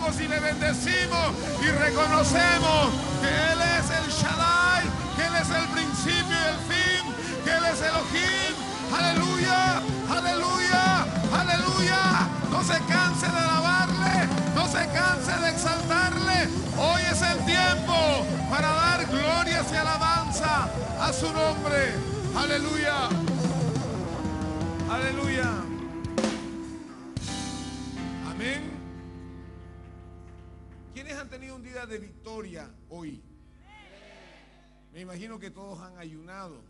alabamos y le bendecimos y reconocemos que Él es el Shaddai, que Él es el principio y el fin, que Él es Elohim. Aleluya, aleluya, aleluya. No se canse de alabarle, no se canse de exaltarle. Hoy es el tiempo para dar glorias y alabanza a su nombre. Aleluya, aleluya. Amén. ¿Quiénes han tenido un día de victoria hoy? Me imagino que todos han ayunado.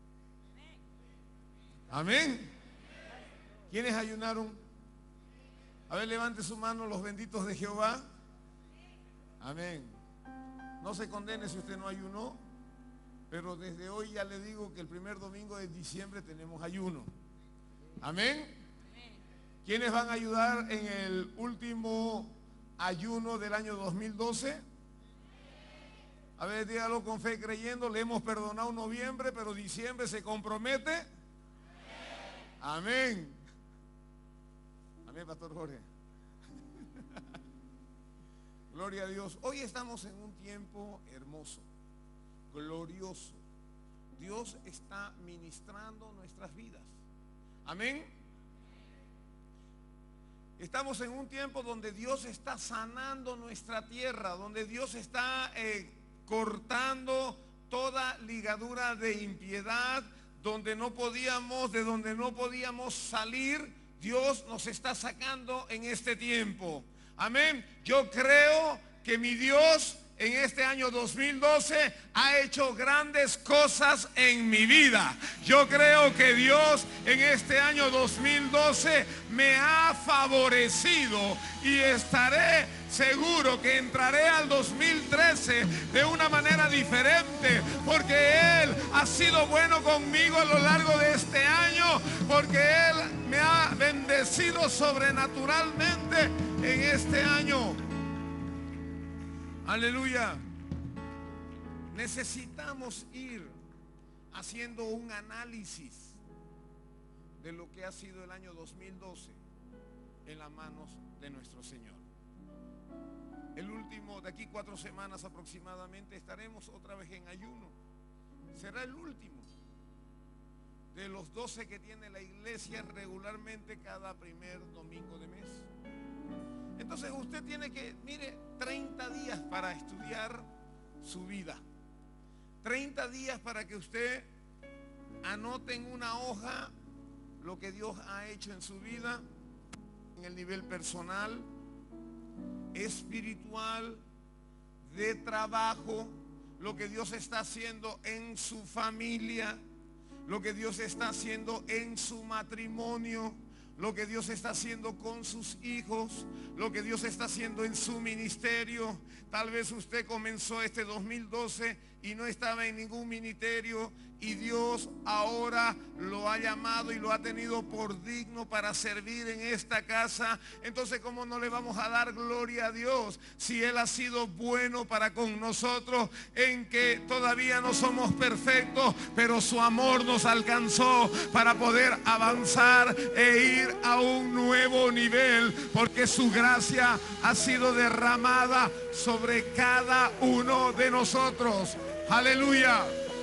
Amén. ¿Quiénes ayunaron? A ver, levante su mano los benditos de Jehová. Amén. No se condene si usted no ayunó, pero desde hoy ya le digo que el primer domingo de diciembre tenemos ayuno. Amén. ¿Quiénes van a ayudar en el último ayuno del año 2012? A ver, dígalo con fe creyendo. Le hemos perdonado noviembre, pero diciembre se compromete. Amén. Amén, Pastor Jorge. Gloria a Dios. Hoy estamos en un tiempo hermoso, glorioso. Dios está ministrando nuestras vidas. Amén. Estamos en un tiempo donde Dios está sanando nuestra tierra, donde Dios está cortando toda ligadura de impiedad, de donde no podíamos salir. Dios nos está sacando en este tiempo. Amén. Yo creo que mi Dios en este año 2012 ha hecho grandes cosas en mi vida. Yo creo que Dios en este año 2012 me ha favorecido y estaré seguro que entraré al 2013 de una manera diferente, porque Él ha sido bueno conmigo a lo largo de este año, porque Él me ha bendecido sobrenaturalmente en este año. Aleluya. Necesitamos ir haciendo un análisis de lo que ha sido el año 2012 en las manos de nuestro Señor. El último, de aquí 4 semanas aproximadamente, estaremos otra vez en ayuno. Será el último de los 12 que tiene la iglesia regularmente cada primer domingo de mes. Entonces usted tiene que, mire, 30 días para estudiar su vida. 30 días para que usted anote en una hoja lo que Dios ha hecho en su vida, en el nivel personal, espiritual, de trabajo, lo que Dios está haciendo en su familia, lo que Dios está haciendo en su matrimonio, lo que Dios está haciendo con sus hijos, lo que Dios está haciendo en su ministerio. Tal vez usted comenzó este 2012 y no estaba en ningún ministerio, y Dios ahora lo ha llamado y lo ha tenido por digno para servir en esta casa. Entonces, ¿cómo no le vamos a dar gloria a Dios si Él ha sido bueno para con nosotros, en que todavía no somos perfectos, pero su amor nos alcanzó para poder avanzar e ir a un nuevo nivel, porque su gracia ha sido derramada sobre cada uno de nosotros? Aleluya.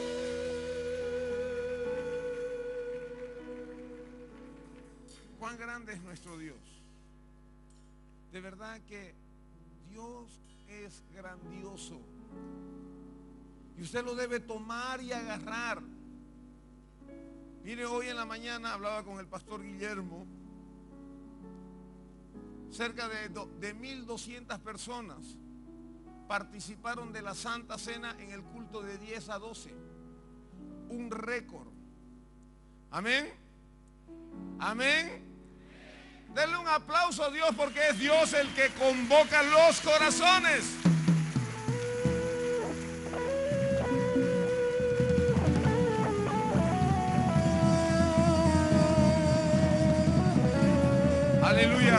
Cuán grande es nuestro Dios. De verdad que Dios es grandioso, y usted lo debe tomar y agarrar. Mire, hoy en la mañana hablaba con el pastor Guillermo. Cerca de 1,200 personas participaron de la Santa Cena en el culto de 10 a 12. Un récord. Amén. Amén. Denle un aplauso a Dios, porque es Dios el que convoca los corazones. Aleluya.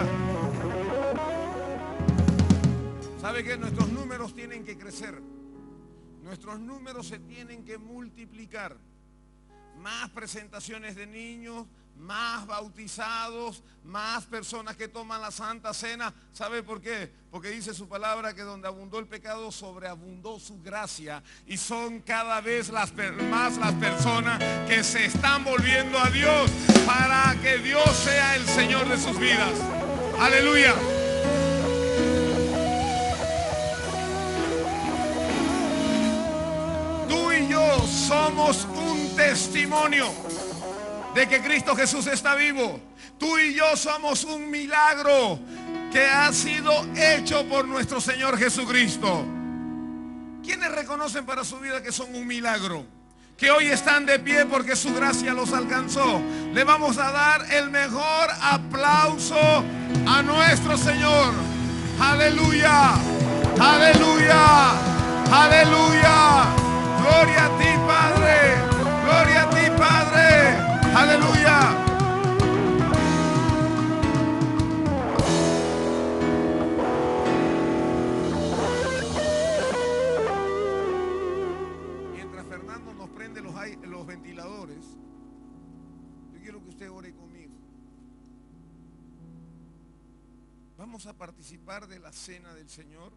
¿Sabe qué? Nuestros números tienen que crecer. Nuestros números se tienen que multiplicar. Más presentaciones de niños, más bautizados, más personas que toman la Santa Cena. ¿Sabe por qué? Porque dice su palabra que donde abundó el pecado, sobreabundó su gracia. Y son cada vez más las personas que se están volviendo a Dios para que Dios sea el Señor de sus vidas. Aleluya. Tú y yo somos un testimonio de que Cristo Jesús está vivo. Tú y yo somos un milagro que ha sido hecho por nuestro Señor Jesucristo. ¿Quiénes reconocen para su vida que son un milagro? Que hoy están de pie porque su gracia los alcanzó. Le vamos a dar el mejor aplauso a nuestro Señor. Aleluya, aleluya, aleluya. Gloria a ti, Padre. Gloria a ti, Padre. Aleluya. Mientras Fernando nos prende los ventiladores, yo quiero que usted ore conmigo. Vamos a participar de la cena del Señor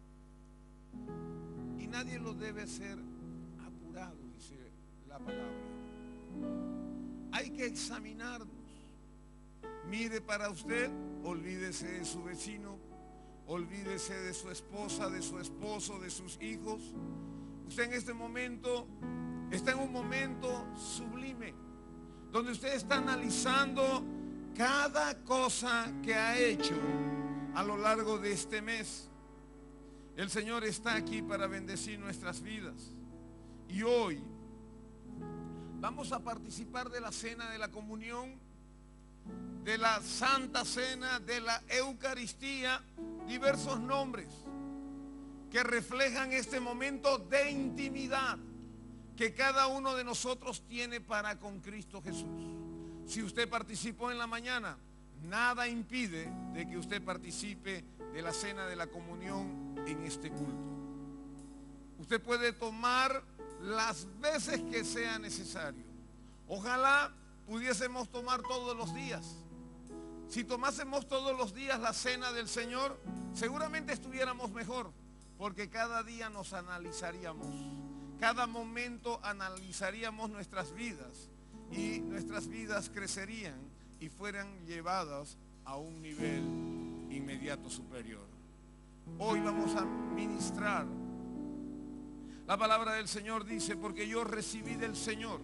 y nadie lo debe hacer apurado, dice la palabra. Hay que examinarnos. Mire para usted, olvídese de su vecino, olvídese de su esposa, de su esposo, de sus hijos. Usted en este momento está en un momento sublime, donde usted está analizando cada cosa que ha hecho a lo largo de este mes. El Señor está aquí para bendecir nuestras vidas. Y hoy vamos a participar de la cena de la comunión, de la Santa Cena, de la Eucaristía, diversos nombres que reflejan este momento de intimidad que cada uno de nosotros tiene para con Cristo Jesús. Si usted participó en la mañana, nada impide de que usted participe de la cena de la comunión en este culto. Usted puede tomar las veces que sea necesario. Ojalá pudiésemos tomar todos los días. Si tomásemos todos los días la cena del Señor, seguramente estuviéramos mejor, porque cada día nos analizaríamos, cada momento analizaríamos nuestras vidas y nuestras vidas crecerían y fueran llevadas a un nivel inmediato superior. Hoy vamos a ministrar. La palabra del Señor dice: porque yo recibí del Señor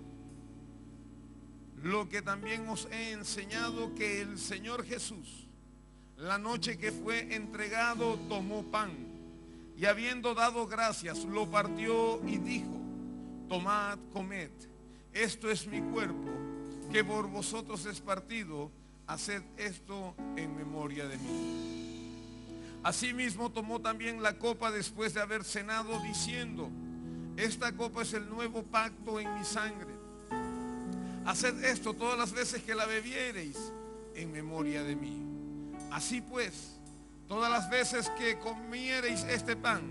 lo que también os he enseñado, que el Señor Jesús, la noche que fue entregado, tomó pan y habiendo dado gracias, lo partió y dijo: tomad, comed, esto es mi cuerpo, que por vosotros es partido, haced esto en memoria de mí. Asimismo tomó también la copa después de haber cenado, diciendo: esta copa es el nuevo pacto en mi sangre. Haced esto todas las veces que la bebiereis en memoria de mí. Así pues, todas las veces que comiereis este pan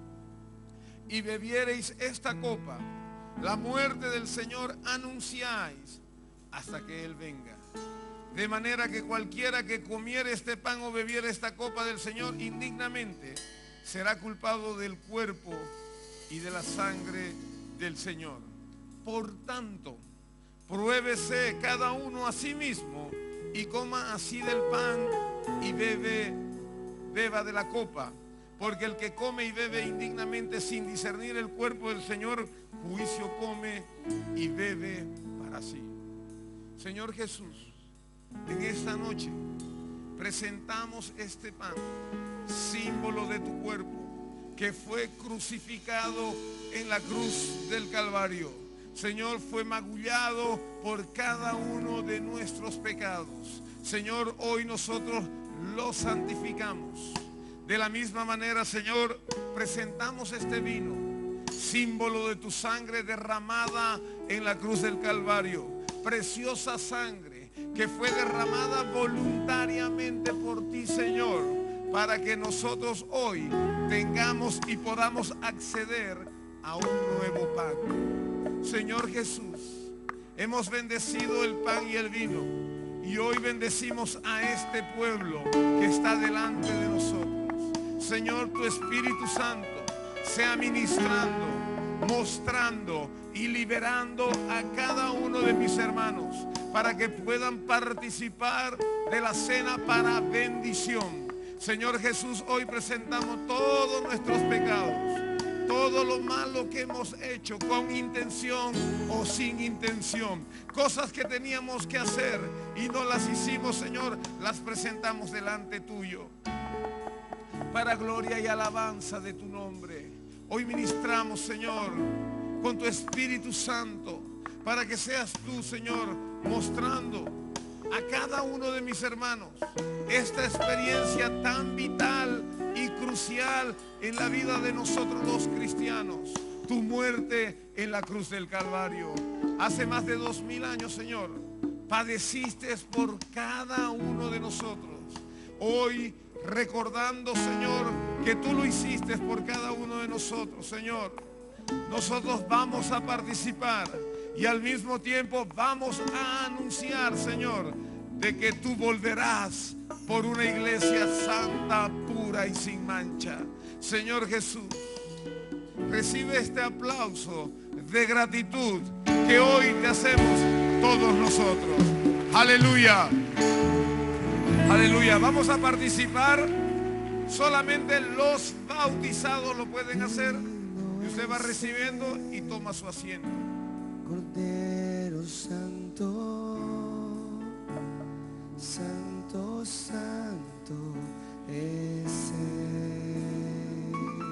y bebiereis esta copa, la muerte del Señor anunciáis hasta que Él venga. De manera que cualquiera que comiere este pan o bebiere esta copa del Señor indignamente será culpado del cuerpo y de la sangre del Señor. Por tanto, pruébese cada uno a sí mismo y coma así del pan y beba de la copa. Porque el que come y bebe indignamente sin discernir el cuerpo del Señor, juicio come y bebe para sí. Señor Jesús, en esta noche presentamos este pan, símbolo de tu cuerpo, que fue crucificado en la cruz del Calvario. Señor, fue magullado por cada uno de nuestros pecados. Señor, hoy nosotros lo santificamos. De la misma manera, Señor, presentamos este vino, símbolo de tu sangre derramada en la cruz del Calvario. Preciosa sangre que fue derramada voluntariamente por ti, Señor, para que nosotros hoy tengamos y podamos acceder a un nuevo pacto. Señor Jesús, hemos bendecido el pan y el vino Y hoy bendecimos a este pueblo que está delante de nosotros. Señor, tu Espíritu Santo sea ministrando, mostrando y liberando a cada uno de mis hermanos para que puedan participar de la cena para bendición. Señor Jesús, hoy presentamos todos nuestros pecados, todo lo malo que hemos hecho con intención o sin intención, cosas que teníamos que hacer y no las hicimos, Señor, las presentamos delante tuyo para gloria y alabanza de tu nombre. Hoy ministramos, Señor, con tu Espíritu Santo, para que seas tú, Señor, mostrando a cada uno de mis hermanos esta experiencia tan vital y crucial en la vida de nosotros los cristianos. Tu muerte en la cruz del Calvario. Hace más de 2000 años, Señor, padeciste por cada uno de nosotros. Hoy recordando, Señor, que tú lo hiciste por cada uno de nosotros, Señor, nosotros vamos a participar y al mismo tiempo vamos a anunciar, Señor, de que tú volverás por una iglesia santa, pura y sin mancha. Señor Jesús, recibe este aplauso de gratitud que hoy te hacemos todos nosotros. Aleluya. Aleluya. Vamos a participar. Solamente los bautizados lo pueden hacer. Y usted va recibiendo y toma su asiento. Cordero Santo, Santo, Santo es Él.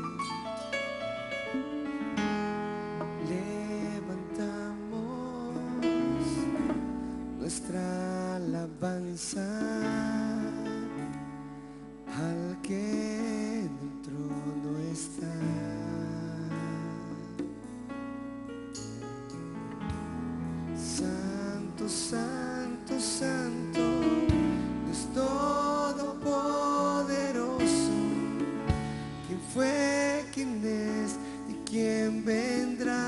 Levantamos nuestra alabanza al que en el trono está. Santo, Santo, Santo, Dios Todopoderoso, ¿quién fue, quién es y quién vendrá?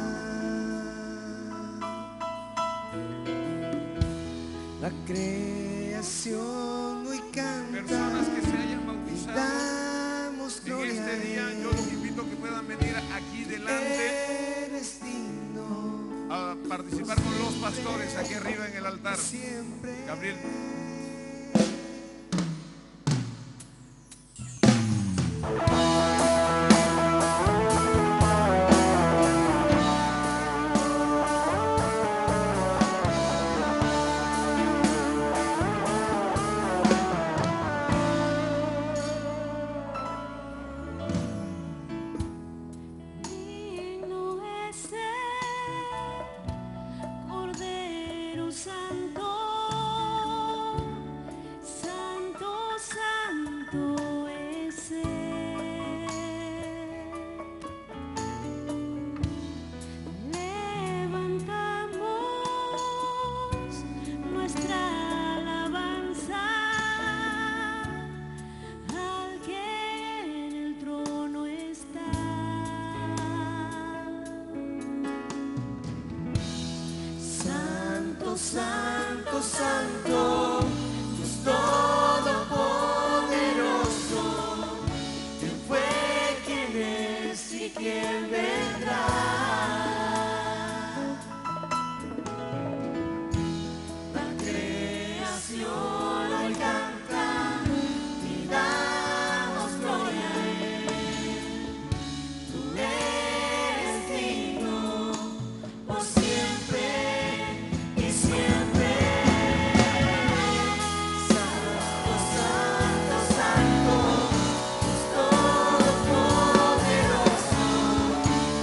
La creación hoy canta. Personas que se hayan bautizado Damos en gloria este día, yo los invito a que puedan venir aquí delante Eres digno a participar con los pastores aquí arriba en el altar. siempre. Gabriel. Digno es el Cordero Santo, Santo, Santo es Él. Levantamos nuestra alabanza al que en el trono está. Santo, Santo, Santo, Dios Todopoderoso, ¿quién fue, quién es y quién vendrá? La creación hoy canta y damos gloria a Él. Tú eres digno por siempre y siempre. Santo, Santo, Santo, Dios Todopoderoso,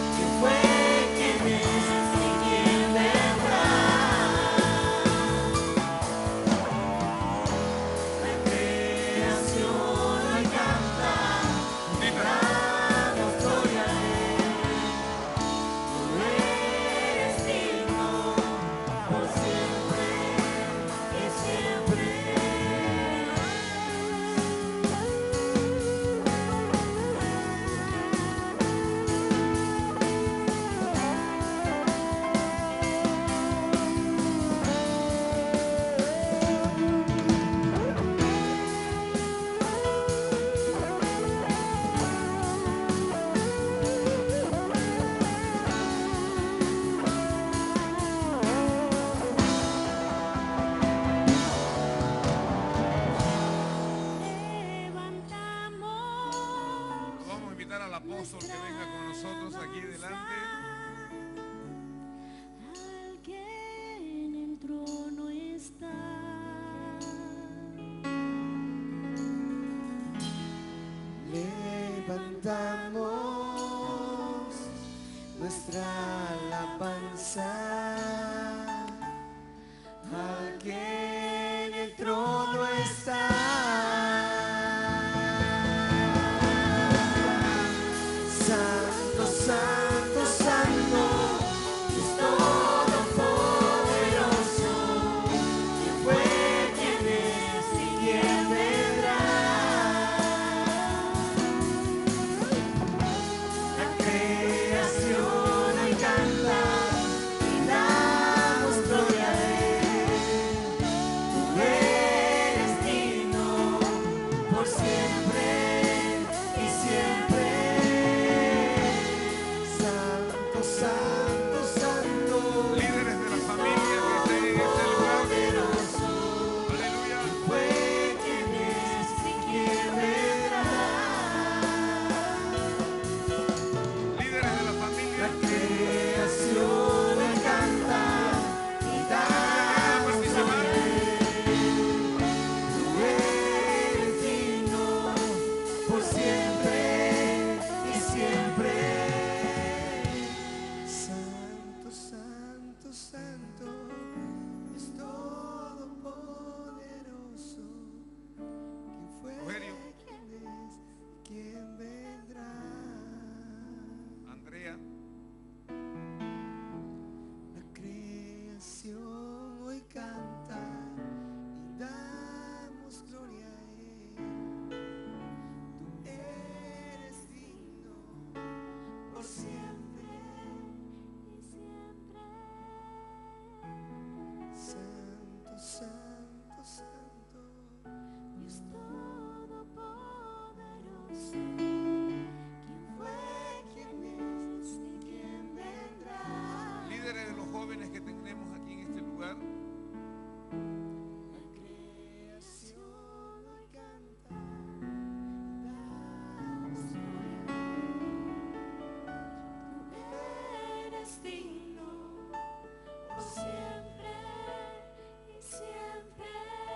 invitar al apóstol que venga con nosotros aquí delante. Al que en el trono está. Levantamos nuestra alabanza al que en el trono está. Santo, santo, santo, Dios todopoderoso, quien fue, quien es y quien vendrá. La creación hoy canta y damos gloria a Él. Tú eres digno por siempre y siempre. Santo, santo, santo, Líderes de la familia que estén en este lugar. poderoso, Aleluya. fue quien es y quien vendrá. Líderes de la La familia. creación hoy canta y damos gloria a Él. Tú eres digno por siempre y siempre. Santo, santo, santo, es todopoderoso. ¿Quién fue? Rogelio. ¿Quién es? ¿Quién vendrá? Andrea. La creación hoy canta y damos gloria a Él. Tú eres digno por siempre Y siempre. santo, santo, santo. Dios todopoderoso, quien Fue quien es y quien vendrá. Líderes de los jóvenes que tenemos aquí en este lugar. La creación hoy canta y damos gloria a Él. eres digno por siempre y siempre.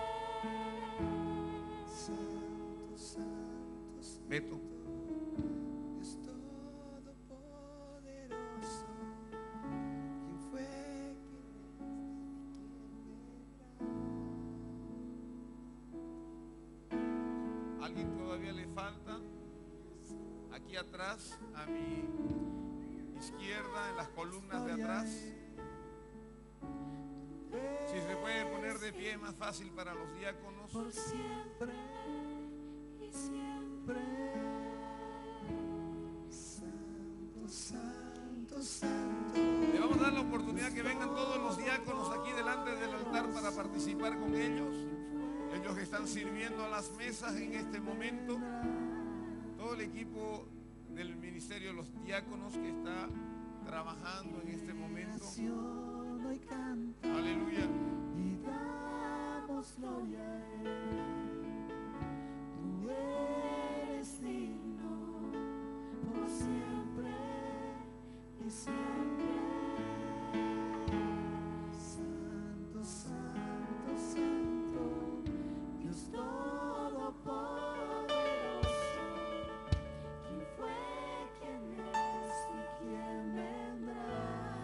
Santo, santo, santo, Beto. Dios todopoderoso, quien fue, quien es y quien vendrá. ¿Alguien todavía le falta? Aquí atrás, a mi izquierda, en las columnas de atrás. Si se puede poner de pie, más fácil para los diáconos. Por siempre y siempre. Santo, santo, santo. Le vamos a dar la oportunidad que vengan todos los diáconos aquí delante del altar para participar con ellos. Ellos que están sirviendo a las mesas en este momento. Todo el equipo del ministerio de los diáconos que está trabajando en este momento. Creación hoy canta Aleluya. y damos gloria a Él. Tú eres digno por siempre y siempre. Santo, santo, santo, Dios todopoderoso, ¿Quién fue, quién es y quién vendrá?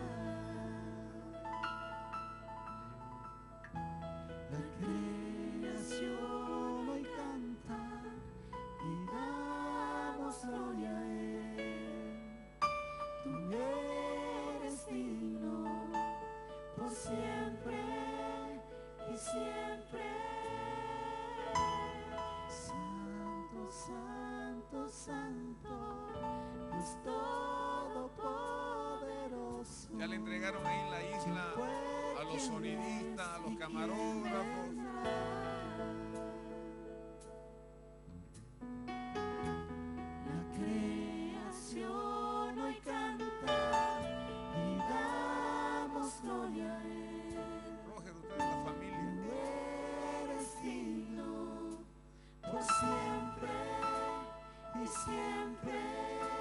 la creación hoy canta y damos gloria a Él. Tú eres digno por siempre y siempre. Santo, santo, santo, Dios todopoderoso. Ya le entregaron ahí la isla a los sonidistas, a los camarógrafos. La creación hoy canta y damos gloria a Él. Roger, usted es la familia. Tú eres digno por siempre y siempre.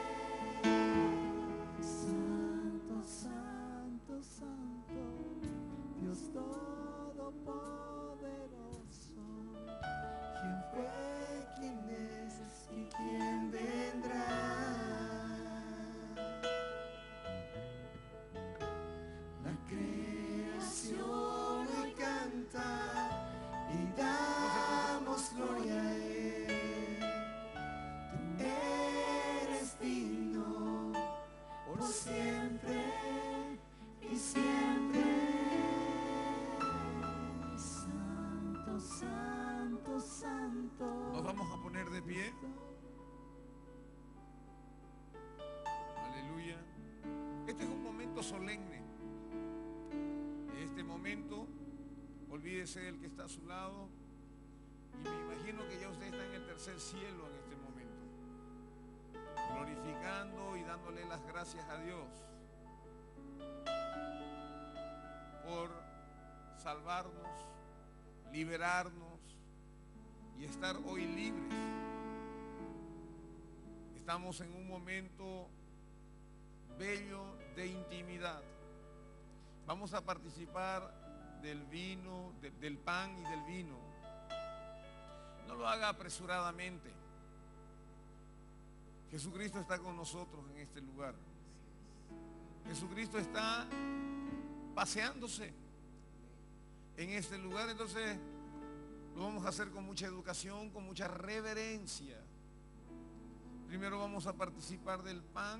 solemne. En este momento, olvídese del que está a su lado. Y me imagino que ya usted está en el tercer cielo en este momento, glorificando y dándole las gracias a Dios por salvarnos, liberarnos y estar hoy libres. Estamos en un momento bello de intimidad. Vamos a participar del vino, del pan y del vino. No lo haga apresuradamente. Jesucristo está con nosotros en este lugar. Jesucristo está paseándose en este lugar. Entonces lo vamos a hacer con mucha educación, con mucha reverencia. Primero vamos a participar del pan,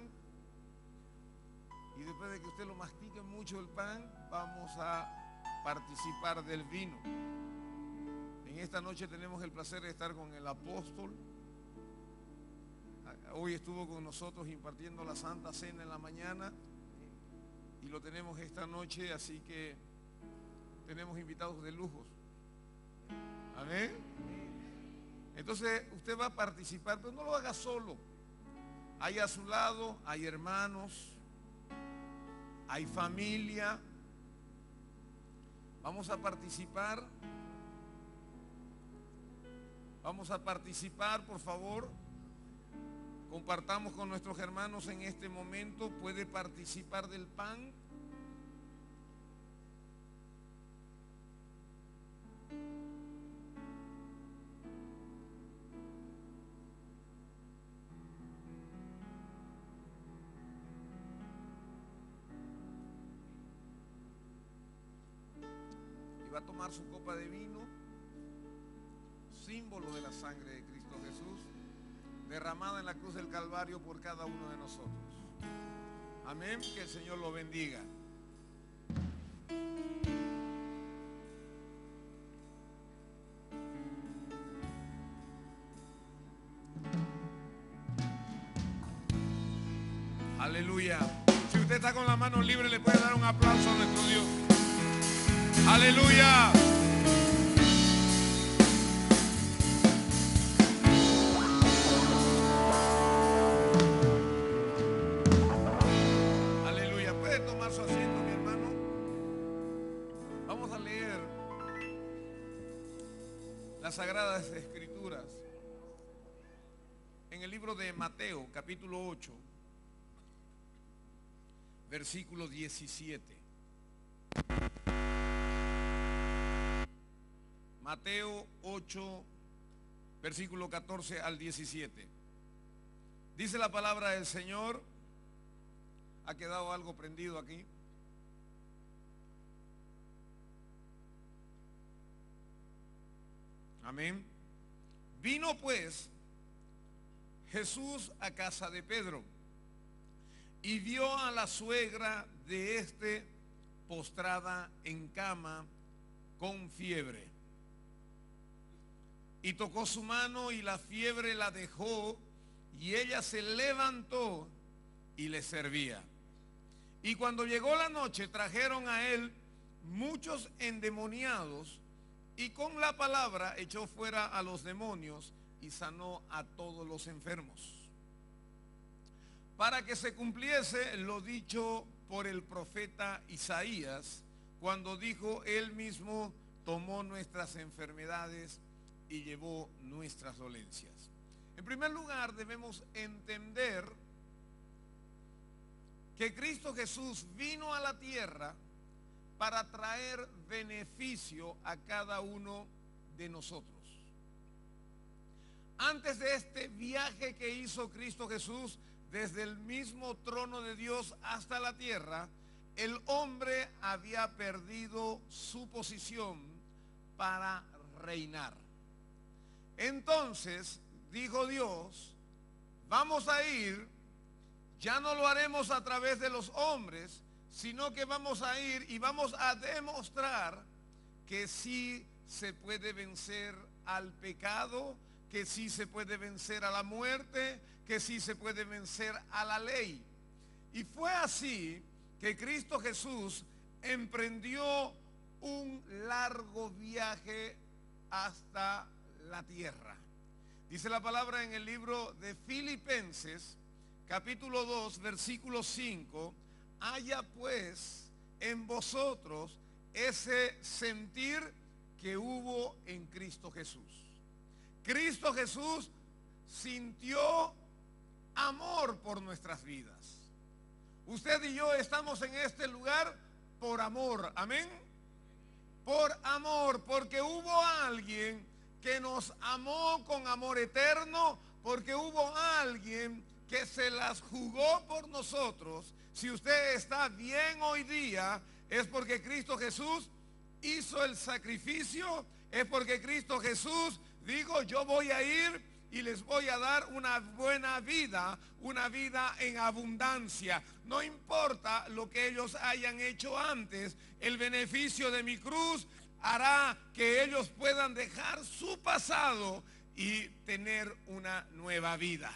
y después de que usted lo mastique mucho el pan, vamos a participar del vino. En esta noche tenemos el placer de estar con el apóstol. Hoy estuvo con nosotros impartiendo la Santa Cena en la mañana, y lo tenemos esta noche, así que tenemos invitados de lujos. Amén. Entonces usted va a participar, pero no lo haga solo. Hay a su lado, hay hermanos, hay familia. Vamos a participar. Vamos a participar, por favor. Compartamos con nuestros hermanos en este momento. Puede participar del pan. Y va a tomar su copa de vino, símbolo de la sangre de Cristo Jesús, derramada en la cruz del Calvario por cada uno de nosotros. Amén. Que el Señor lo bendiga. Aleluya. Si usted está con la mano libre, le puede dar un aplauso a nuestro Dios. Aleluya. Aleluya. Puede tomar su asiento, mi hermano. Vamos a leer las Sagradas Escrituras en el libro de Mateo, capítulo 8, versículo 17. Mateo 8, versículo 14 al 17. Dice la palabra del Señor. ¿Ha quedado algo prendido aquí? Amén. Vino pues Jesús a casa de Pedro y vio a la suegra de este postrada en cama con fiebre. Y tocó su mano y la fiebre la dejó, y ella se levantó y le servía. Y cuando llegó la noche trajeron a él muchos endemoniados, y con la palabra echó fuera a los demonios y sanó a todos los enfermos, para que se cumpliese lo dicho por el profeta Isaías, cuando dijo: él mismo tomó nuestras enfermedades y llevó nuestras dolencias. En primer lugar, debemos entender que Cristo Jesús vino a la tierra para traer beneficio a cada uno de nosotros. Antes de este viaje que hizo Cristo Jesús desde el mismo trono de Dios hasta la tierra, el hombre había perdido su posición para reinar. Entonces dijo Dios: vamos a ir, ya no lo haremos a través de los hombres, sino que vamos a ir y vamos a demostrar que sí se puede vencer al pecado, que sí se puede vencer a la muerte, que sí se puede vencer a la ley. Y fue así que Cristo Jesús emprendió un largo viaje hasta la tierra. Dice la palabra en el libro de Filipenses, capítulo 2, versículo 5, haya pues en vosotros ese sentir que hubo en Cristo Jesús. Cristo Jesús sintió amor por nuestras vidas. Usted y yo estamos en este lugar por amor, amén. Por amor, porque hubo alguien que nos amó con amor eterno, porque hubo alguien que se las jugó por nosotros. Si usted está bien hoy día, es porque Cristo Jesús hizo el sacrificio, es porque Cristo Jesús dijo: yo voy a ir y les voy a dar una buena vida, una vida en abundancia. No importa lo que ellos hayan hecho antes, el beneficio de mi cruz hará que ellos puedan dejar su pasado y tener una nueva vida.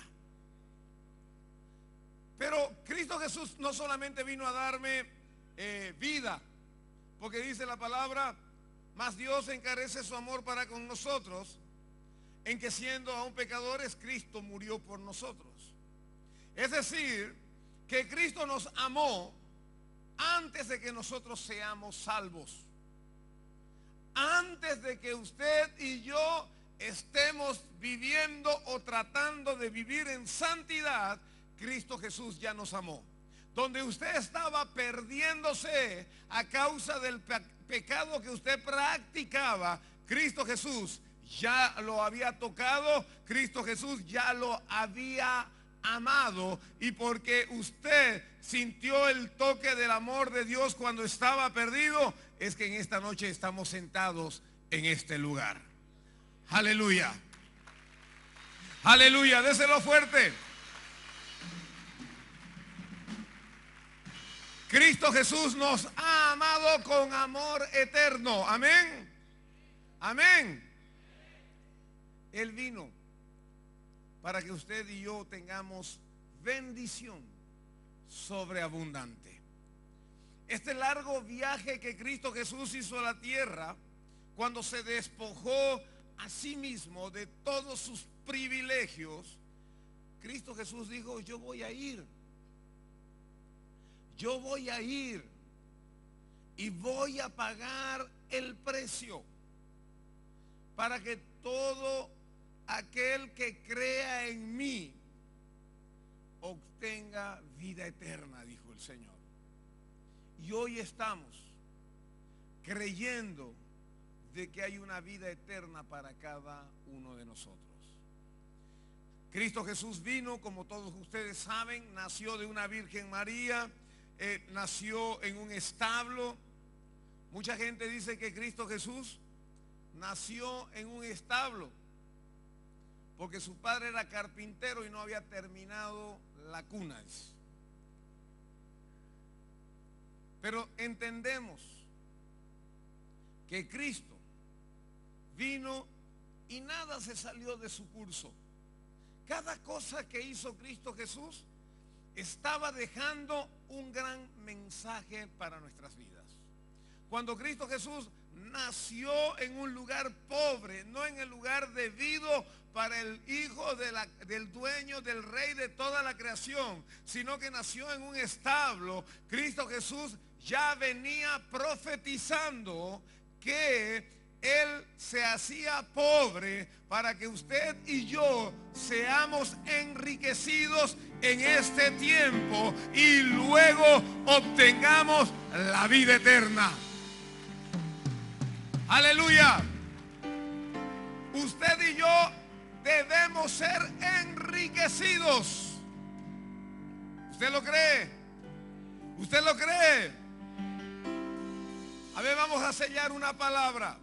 Pero Cristo Jesús no solamente vino a darme vida, porque dice la palabra: mas Dios encarece su amor para con nosotros, en que siendo aún pecadores, Cristo murió por nosotros. Es decir, que Cristo nos amó antes de que nosotros seamos salvos. Antes de que usted y yo estemos viviendo o tratando de vivir en santidad, Cristo Jesús ya nos amó. Donde usted estaba perdiéndose a causa del pecado que usted practicaba, Cristo Jesús ya lo había tocado, Cristo Jesús ya lo había amado, y porque usted sintió el toque del amor de Dios cuando estaba perdido, es que en esta noche estamos sentados en este lugar. Aleluya. Aleluya, déselo fuerte. Cristo Jesús nos ha amado con amor eterno. Amén. Amén. Él vino para que usted y yo tengamos bendición sobreabundante. Este largo viaje que Cristo Jesús hizo a la tierra, cuando se despojó a sí mismo de todos sus privilegios, Cristo Jesús dijo: yo voy a ir. Yo voy a ir y voy a pagar el precio para que todo aquel que crea en mí obtenga vida eterna, dijo el Señor. Y hoy estamos creyendo de que hay una vida eterna para cada uno de nosotros. Cristo Jesús vino, como todos ustedes saben, nació de una Virgen María, nació en un establo. Mucha gente dice que Cristo Jesús nació en un establo porque su padre era carpintero y no había terminado la cuna. Pero entendemos que Cristo vino y nada se salió de su curso. Cada cosa que hizo Cristo Jesús estaba dejando un gran mensaje para nuestras vidas. Cuando Cristo Jesús nació en un lugar pobre, no en el lugar debido para el hijo del dueño, del rey de toda la creación, sino que nació en un establo, Cristo Jesús ya venía profetizando que Él se hacía pobre para que usted y yo seamos enriquecidos en este tiempo y luego obtengamos la vida eterna. Aleluya. Usted y yo debemos ser enriquecidos. ¿Usted lo cree? ¿Usted lo cree? A ver, vamos a sellar una palabra.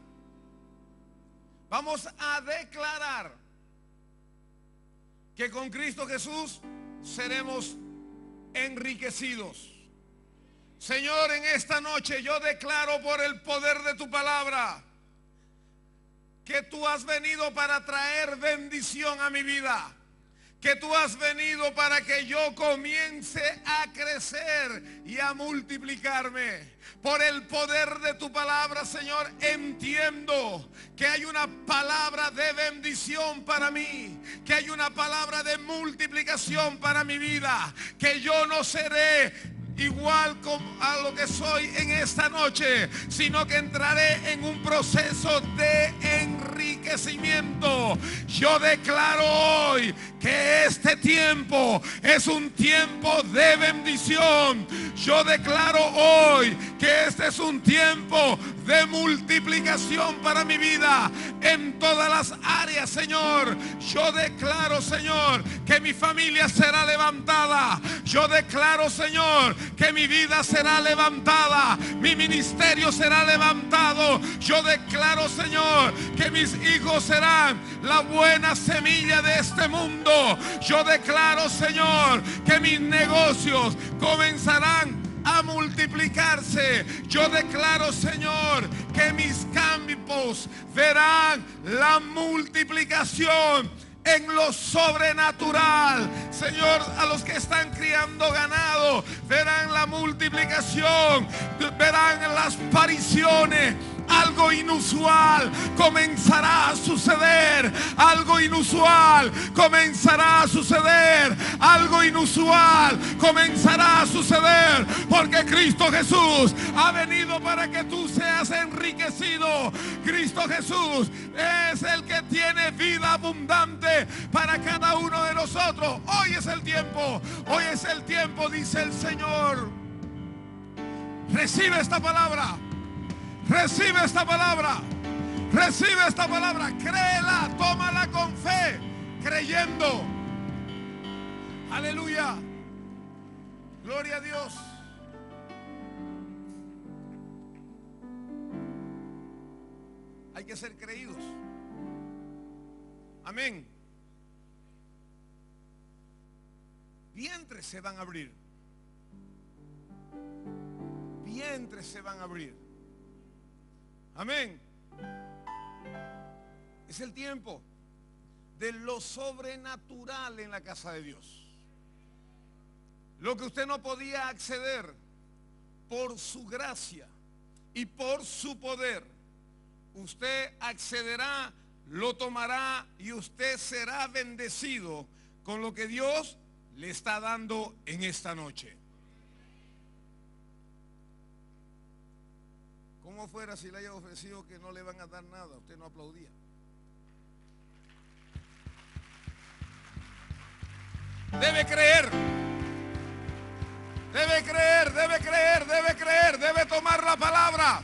Vamos a declarar que con Cristo Jesús seremos enriquecidos. Señor, en esta noche yo declaro por el poder de tu palabra que tú has venido para traer bendición a mi vida, que tú has venido para que yo comience a crecer y a multiplicarme. Por el poder de tu palabra, Señor, entiendo que hay una palabra de bendición para mí, que hay una palabra de multiplicación para mi vida, que yo no seré igual a lo que soy en esta noche, sino que entraré en un proceso de enriquecimiento. Yo declaro hoy que este tiempo es un tiempo de bendición. Yo declaro hoy que este es un tiempo de multiplicación para mi vida en todas las áreas, Señor. Yo declaro, Señor, que mi familia será levantada. Yo declaro, Señor, que mi vida será levantada, mi ministerio será levantado. Yo declaro, Señor, que mis hijos serán la buena semilla de este mundo. Yo declaro, Señor, que mis negocios comenzarán a multiplicarse. Yo declaro, Señor, que mis campos verán la multiplicación en lo sobrenatural. Señor, a los que están criando ganado verán la multiplicación, verán las apariciones. Algo inusual comenzará a suceder. Algo inusual comenzará a suceder. Algo inusual comenzará a suceder. Porque Cristo Jesús ha venido para que tú seas enriquecido. Cristo Jesús es el que tiene vida abundante para cada uno de nosotros. Hoy es el tiempo. Hoy es el tiempo, dice el Señor. Recibe esta palabra. Recibe esta palabra. Recibe esta palabra. Créela, tómala con fe, creyendo. Aleluya. Gloria a Dios. Hay que ser creídos. Amén. Vientres se van a abrir. Vientres se van a abrir. Amén. Es el tiempo de lo sobrenatural en la casa de Dios. Lo que usted no podía acceder por su gracia y por su poder, usted accederá, lo tomará y usted será bendecido con lo que Dios le está dando en esta noche. ¿Cómo fuera si le haya ofrecido que no le van a dar nada? Usted no aplaudía. Debe creer. Debe creer, debe creer, debe creer, debe tomar la palabra.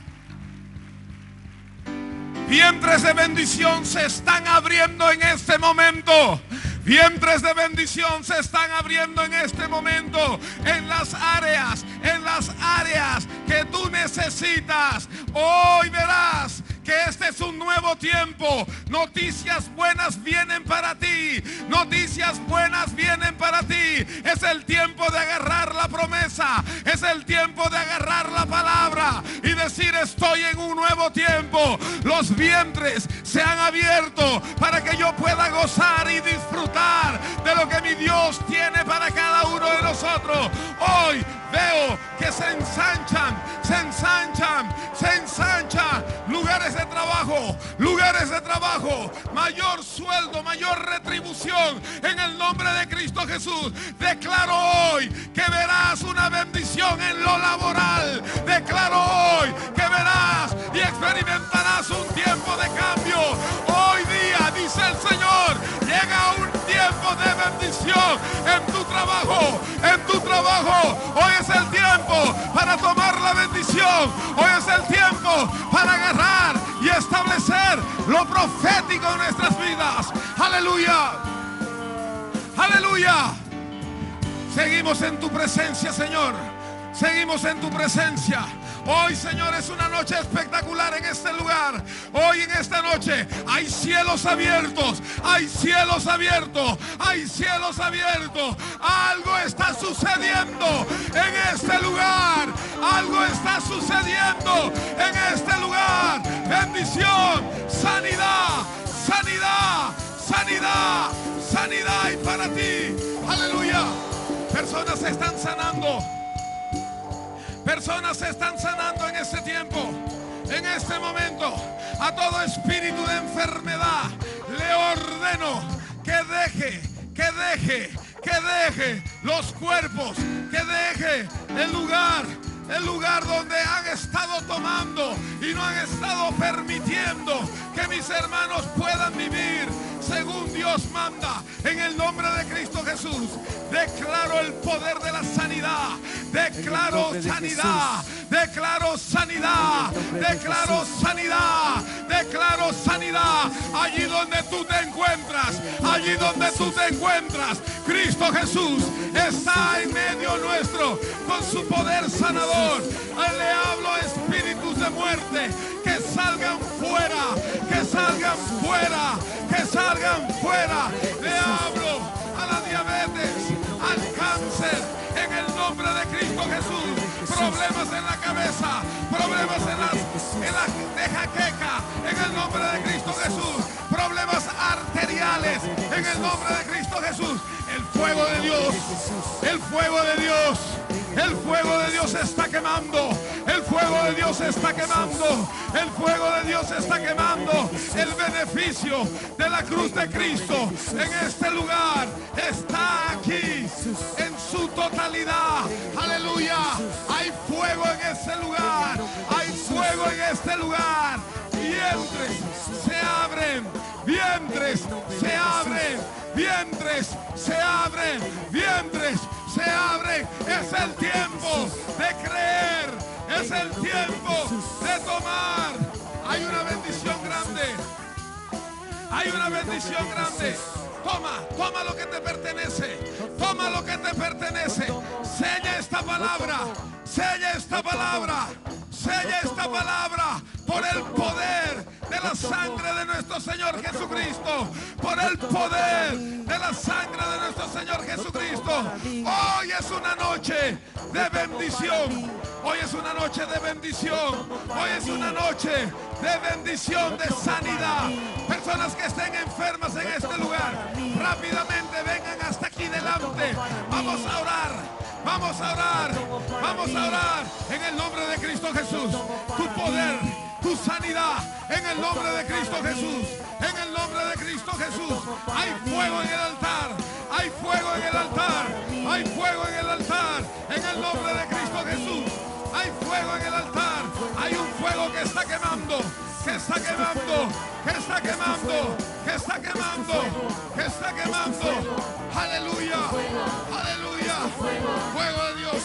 Vientres de bendición se están abriendo en este momento. Vientres de bendición se están abriendo en este momento, en las áreas que tú necesitas. Hoy verás que este es un nuevo tiempo. Noticias buenas vienen para ti. Noticias buenas vienen para ti. Es el tiempo de agarrar la promesa. Es el tiempo de agarrar la palabra y decir: estoy en un nuevo tiempo. Los vientres se han abierto para que yo pueda gozar y disfrutar de lo que mi Dios tiene para cada uno de nosotros. Hoy veo que se ensanchan lugares de trabajo, mayor sueldo, mayor retribución en el nombre de Cristo Jesús. Declaro hoy que verás una bendición en lo laboral. Declaro hoy que verás y experimentarás un tiempo de cambio. Hoy día, dice el Señor, llega un tiempo de bendición en tu trabajo, Hoy es el tiempo para tomar la bendición. Hoy es el tiempo para agarrar y establecer lo profético en nuestras vidas. Aleluya. Aleluya. Seguimos en tu presencia, Señor. Seguimos en tu presencia. Hoy, Señor, es una noche espectacular en este lugar. Hoy, en esta noche, hay cielos abiertos. Hay cielos abiertos. Hay cielos abiertos. Algo está sucediendo en este lugar. Algo está sucediendo en este lugar. Bendición, sanidad, sanidad, sanidad, sanidad hay para ti. Aleluya. Personas se están sanando. Personas se están sanando en este tiempo, en este momento. A todo espíritu de enfermedad le ordeno que deje los cuerpos, que deje el lugar donde han estado tomando y no han estado permitiendo que mis hermanos puedan vivir según Dios manda. En el nombre de Cristo Jesús declaro el poder de la sanidad. Declaro sanidad, declaro sanidad, declaro sanidad, declaro sanidad. Allí donde tú te encuentras, allí donde tú te encuentras, Cristo Jesús está en medio nuestro con su poder sanador. Le hablo a espíritus de muerte que salgan fuera, que salgan fuera, que salgan fuera. Le hablo a la diabetes, al cáncer, en el nombre de Cristo Jesús. Problemas en la cabeza, problemas en la de jaqueca, en el nombre de Cristo Jesús. Problemas arteriales, en el nombre de Cristo Jesús. El fuego de Dios, el fuego de Dios, el fuego de Dios está quemando. El fuego de Dios está quemando. El fuego de Dios está quemando. El beneficio de la cruz de Cristo en este lugar está aquí en su totalidad. Aleluya. Hay fuego en este lugar. Hay fuego en este lugar. Vientres se abren. Vientres se abren. Vientres se abren. Vientres se abren. Es el tiempo de creer. Es el tiempo de tomar. Hay una bendición grande. Hay una bendición grande. Toma lo que te pertenece. Toma lo que te pertenece. Sella esta palabra. Sella esta palabra. Sella esta palabra por el poder de la sangre de nuestro Señor Jesucristo. Por el poder de la sangre de nuestro Señor Jesucristo. Hoy es una noche de bendición. Hoy es una noche de bendición. Hoy es una noche de bendición, de sanidad. Personas que estén enfermas en este lugar, rápidamente vengan hasta aquí delante. Vamos a orar. Vamos a orar, vamos a orar en el nombre de Cristo Jesús. Tu poder, tu sanidad, en el nombre de Cristo Jesús. En el nombre de Cristo Jesús. Hay fuego en el altar, hay fuego en el altar, hay fuego en el altar. En el nombre de Cristo Jesús. Hay fuego en el altar. Hay un fuego que está quemando, que está quemando, que está quemando, que está quemando, que está quemando. Aleluya, aleluya. Fuego de Dios,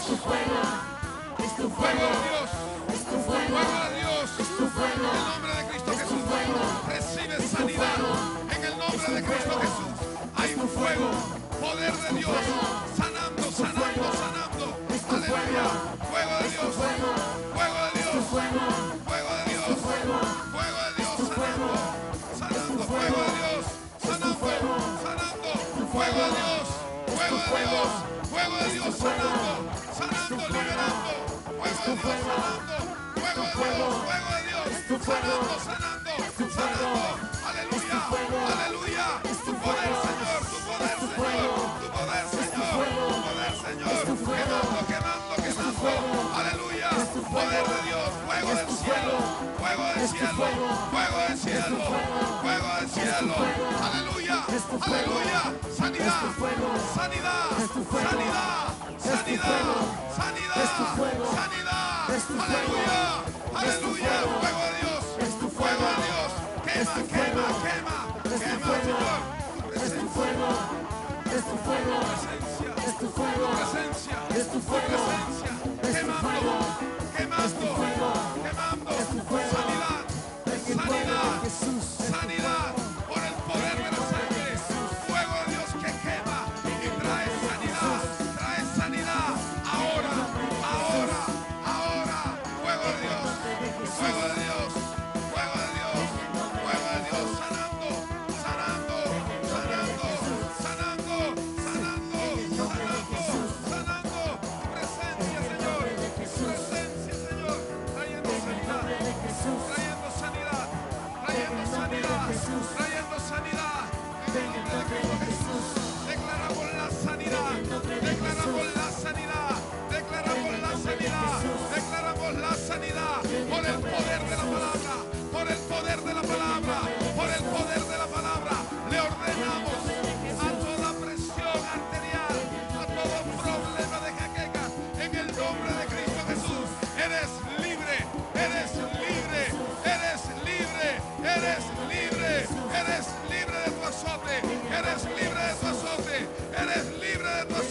fuego de Dios, fuego de Dios. En el nombre de Cristo Jesús, recibe sanidad. En el nombre de Cristo Jesús hay un fuego, poder de Dios, sanando, sanando, sanando. Aleluya, fuego de Dios, fuego de Dios, fuego de Dios, fuego de Dios, sanando, sanando, fuego de Dios, sanando, sanando, fuego de Dios, fuego de Dios, fuego de Dios, sanando, sanando, liberando, fuego de Dios, sanando, fuego de Dios, fuego de Dios, sanando, sanando, sanando, aleluya, aleluya, tu poder, Señor, tu poder, Señor, tu poder, Señor, tu poder, Señor, quemando, quemando, quemando, aleluya, poder de Dios, fuego del cielo, fuego del cielo, fuego del cielo, fuego del cielo, aleluya, aleluya, sanidad, sanidad, sanidad, sanidad, sanidad, sanidad, aleluya, aleluya, fuego de Dios, fuego de Dios, quema, quema, quema, quema, Señor, tu fuego, es tu fuego, es tu fuego, presencia, es tu presencia, quemando, quemando, quemando, sanidad, sanidad, sanidad, por el poder de la sangre, fuego de Dios que quema y trae sanidad, ahora, ahora, ahora, fuego de Dios, fuego de Dios, fuego de Dios, fuego de Dios, sanando,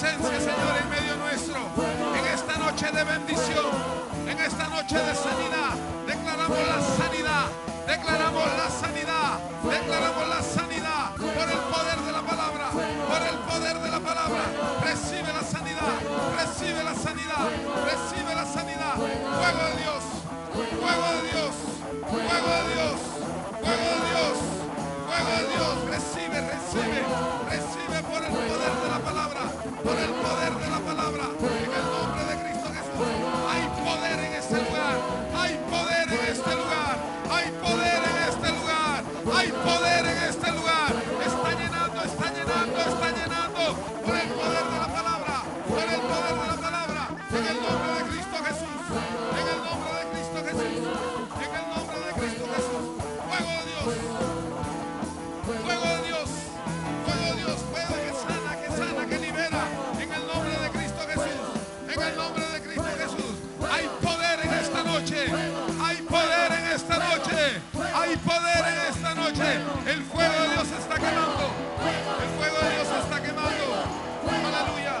presencia, Señor, en medio nuestro. En esta noche de bendición, en esta noche de sanidad, declaramos la sanidad. Declaramos la sanidad. Declaramos la sanidad por el poder de la palabra. Por el poder de la palabra. Recibe la sanidad. Recibe la sanidad. Recibe la sanidad. Fuego de Dios. Fuego de Dios. Fuego de Dios. Fuego de Dios. Fuego de Dios. Recibe, recibe. Recibe por el poder de la palabra. Por el poder de la palabra. En el nombre de Cristo Jesús. Hay poder en este lugar. Hay poder en este lugar. Hay poder en este lugar. Hay poder en este lugar. Está llenando, está llenando, está llenando. Por el poder de la palabra. Por el poder de la palabra. En el nombre de Cristo Jesús. En el nombre de Cristo Jesús. En el nombre de Cristo Jesús. Fuego de Dios. Fuego de Dios. Fuego de Dios. Fuego que sana, que libera. En el nombre de Cristo Jesús. En el nombre de Cristo Jesús. Hay poder en esta noche. Hay poder en esta noche. Hay poder en esta noche. El fuego de Dios está quemando. El fuego de Dios está quemando. Aleluya.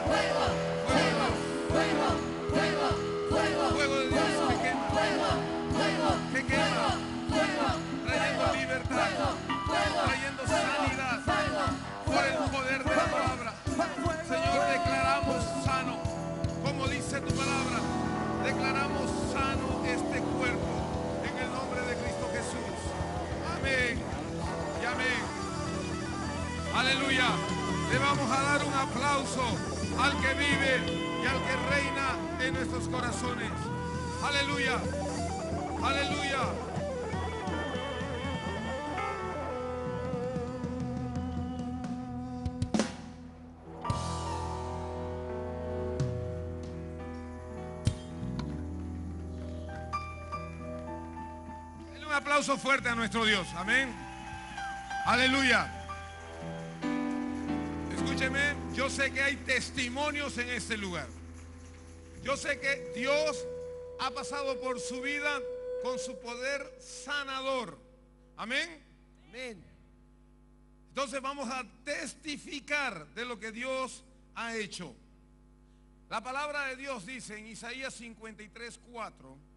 Fuego de Dios que quema. Que quema. Trayendo libertad. Trayendo sanidad. Por el poder de la palabra. Señor, declaramos sano. Como dice tu palabra. Declaramos sano este cuerpo. En el nombre de Cristo Jesús. Amén. Y amén. Aleluya. Le vamos a dar un aplauso al que vive y al que reina en nuestros corazones. Aleluya. Aleluya. Denle un aplauso fuerte a nuestro Dios. Amén. Aleluya. Escúcheme, yo sé que hay testimonios en este lugar. Yo sé que Dios ha pasado por su vida con su poder sanador. Amén. Amén. Entonces vamos a testificar de lo que Dios ha hecho. La palabra de Dios dice en Isaías 53:4: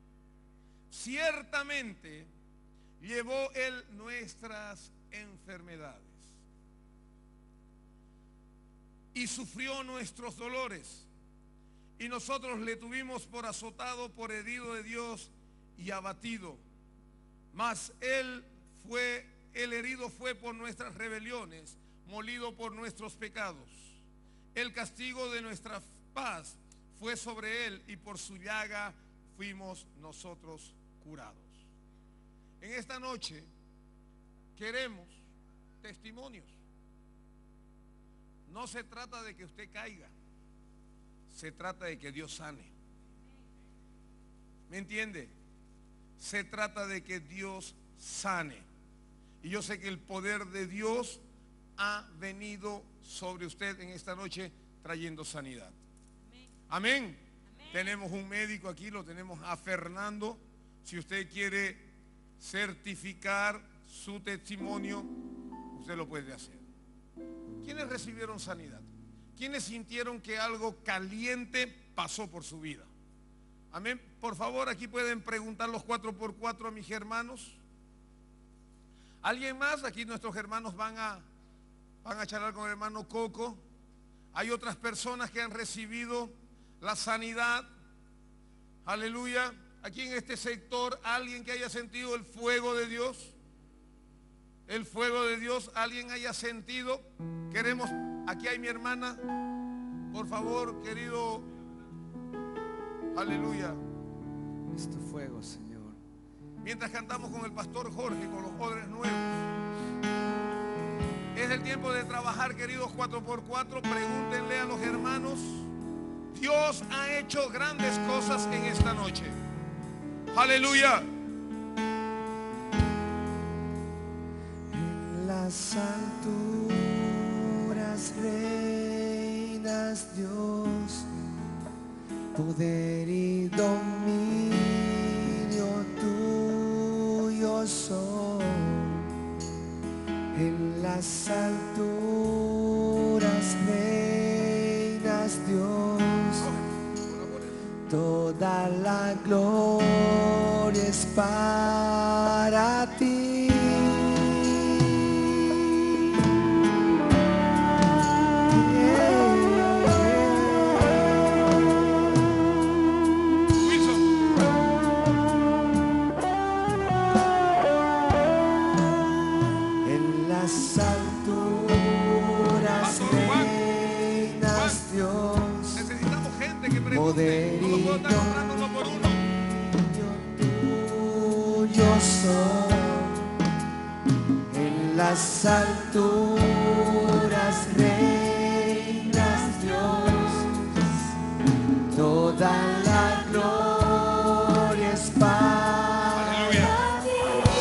ciertamente llevó Él nuestras enfermedades y sufrió nuestros dolores, y nosotros le tuvimos por azotado, por herido de Dios y abatido. Mas el herido fue por nuestras rebeliones, molido por nuestros pecados. El castigo de nuestra paz fue sobre él, y por su llaga fuimos nosotros curados. En esta noche queremos testimonios. No se trata de que usted caiga, se trata de que Dios sane. ¿Me entiende? Se trata de que Dios sane. Y yo sé que el poder de Dios ha venido sobre usted en esta noche trayendo sanidad. Amén. Amén. Tenemos un médico aquí, lo tenemos a Fernando. Si usted quiere certificar su testimonio, usted lo puede hacer. ¿Quiénes recibieron sanidad? ¿Quiénes sintieron que algo caliente pasó por su vida? Amén. Por favor, aquí pueden preguntar los 4x4 a mis hermanos. ¿Alguien más? Aquí nuestros hermanos van a charlar con el hermano Coco. Hay otras personas que han recibido la sanidad. Aleluya. Aquí en este sector, alguien que haya sentido el fuego de Dios. El fuego de Dios, alguien haya sentido. Queremos, aquí hay mi hermana. Por favor, querido. Aleluya. Es tu fuego, Señor. Mientras cantamos con el pastor Jorge, con los odres nuevos. Es el tiempo de trabajar, queridos 4x4. Pregúntenle a los hermanos. Dios ha hecho grandes cosas en esta noche. Aleluya. En las alturas reinas, Dios, poder y dominio tuyo son. En las alturas reinas, Toda la gloria es para ti. En las alturas reinas, Dios. Necesitamos gente que pregunte. Poder No puedo estar nombrándolo por uno. Tuyo soy. En las alturas reinas, Dios. Toda la gloria es para ti.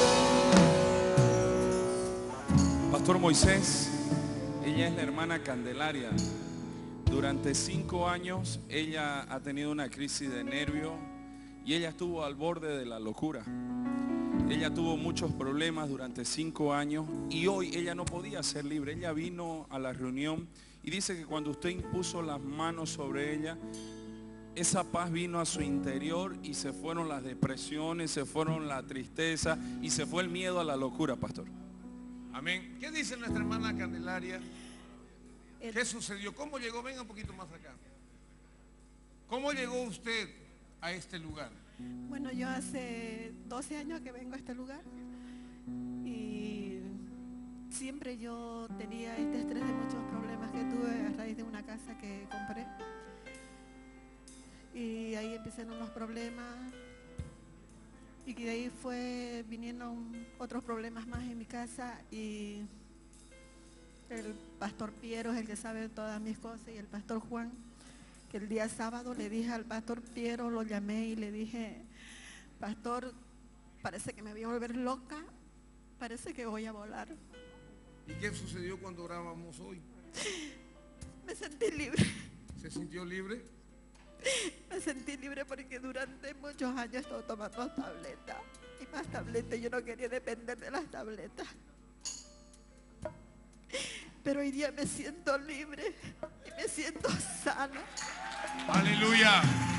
Pastor Moisés, ella es la hermana Candelaria. Durante 5 años ella ha tenido una crisis de nervio y ella estuvo al borde de la locura. Ella tuvo muchos problemas durante 5 años y hoy ella no podía ser libre. Ella vino a la reunión y dice que cuando usted impuso las manos sobre ella, esa paz vino a su interior y se fueron las depresiones, se fueron la tristeza y se fue el miedo a la locura, pastor. Amén. ¿Qué dice nuestra hermana Candelaria? ¿Qué sucedió? ¿Cómo llegó? Venga un poquito más acá. ¿Cómo llegó usted a este lugar? Bueno, yo hace 12 años que vengo a este lugar y siempre yo tenía este estrés de muchos problemas que tuve a raíz de una casa que compré. Y ahí empezaron los problemas y de ahí vinieron otros problemas más en mi casa y el pastor Piero es el que sabe todas mis cosas y el pastor Juan, que el día sábado le dije al pastor Piero, lo llamé y le dije, pastor, parece que me voy a volver loca, parece que voy a volar. ¿Y qué sucedió cuando orábamos hoy? Me sentí libre. ¿Se sintió libre? Me sentí libre porque durante muchos años he estado tomando tabletas y más tabletas, yo no quería depender de las tabletas. Pero hoy día me siento libre y me siento sana. Aleluya,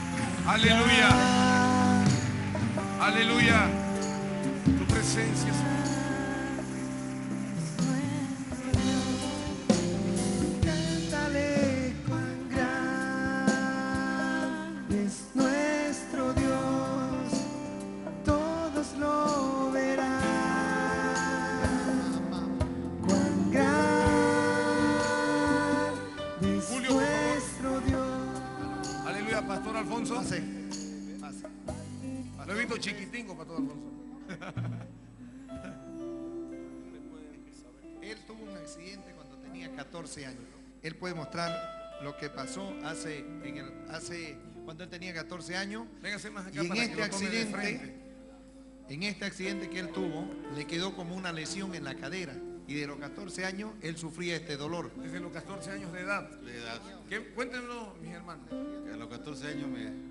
aleluya, aleluya. Tu presencia, Señor. Cántale cuán grande es nuestro Dios, todos lo verán. Cuán grande es Julio, por favor. nuestro Dios. Aleluya, Pastor Alfonso. Pase. Lo he visto chiquitingo, Pastor Alfonso. Él tuvo un accidente cuando tenía 14 años. Él puede mostrar lo que pasó cuando él tenía 14 años. Véngase más acá Y en para este que lo tome de frente. accidente que él tuvo, le quedó como una lesión en la cadera. Y de los 14 años, él sufría este dolor. Desde los 14 años de edad. Cuéntenlo, mis hermanos. A los 14 años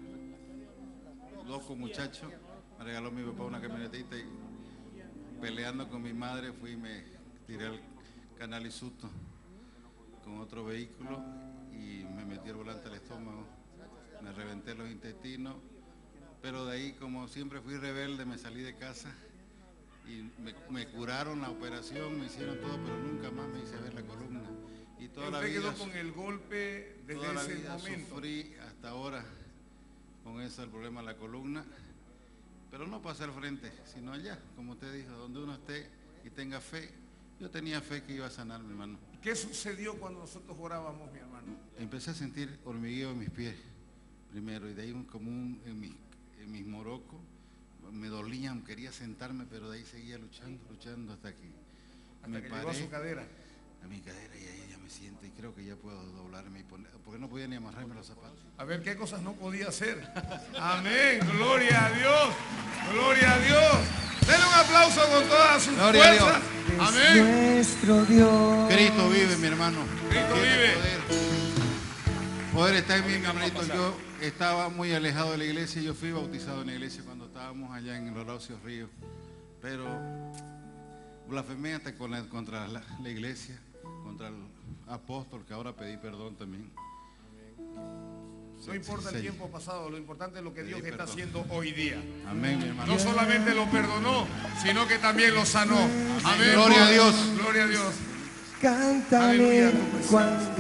loco muchacho, me regaló mi papá una camionetita y peleando con mi madre fui y me tiré al canal Isuto con otro vehículo y me metí el volante al estómago, me reventé los intestinos, pero de ahí como siempre fui rebelde me salí de casa y me curaron la operación, me hicieron todo, pero nunca más me hice ver la columna. Y toda la Usted vida quedó con el golpe desde toda la ese vida momento. sufrí hasta ahora con ese el problema de la columna, pero no para hacer frente, sino allá, como usted dijo, donde uno esté y tenga fe. Yo tenía fe que iba a sanar, mi hermano. ¿Qué sucedió cuando nosotros orábamos, mi hermano? Empecé a sentir hormigueo en mis pies primero y de ahí en mis morocos me dolían, quería sentarme, pero de ahí seguía luchando hasta aquí. Hasta que llegó a su cadera. A mi cadera y ahí ya me siento y creo que ya puedo doblarme y poner, porque no podía ni amarrarme los zapatos. A ver qué cosas no podía hacer. Amén, gloria a Dios, gloria a Dios. Denle un aplauso con todas sus Gloria a Dios. fuerzas. Amén. Nuestro Dios. Cristo vive, mi hermano. Cristo Tiene vive. Poder está en mí, mi hermanito. Yo estaba muy alejado de la iglesia. Yo fui bautizado en la iglesia cuando estábamos allá en los Laucios Ríos. Pero blasfemé hasta contra la iglesia, contra el apóstol, que ahora pedí perdón también. No importa el Sí. tiempo pasado, lo importante es lo que Pedí Dios está perdón. haciendo hoy día. Amén, mi hermano. No solamente lo perdonó, sino que también lo sanó. Amén. Gloria a Dios. Gloria a Dios. Cántale Aleluya, tu presencia. cuán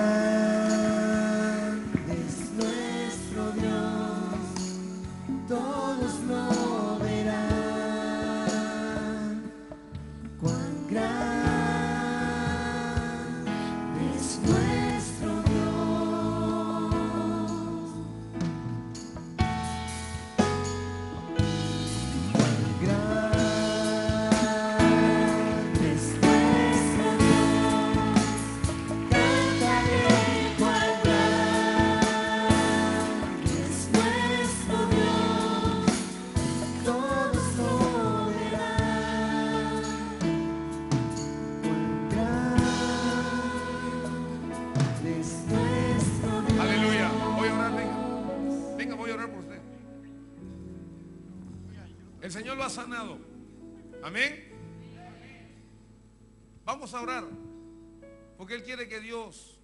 grande es nuestro Dios, todos lo verán. Cuán grande es nuestro Dios. Cuán grande es nuestro Dios. Cántale cuán grande es nuestro Dios, todos lo verán. Cuán grande es nuestro Dios. Aleluya. Voy a orar, venga. Venga, voy a orar por usted. El Señor lo ha sanado. Amén. Vamos a orar. Porque Él quiere que Dios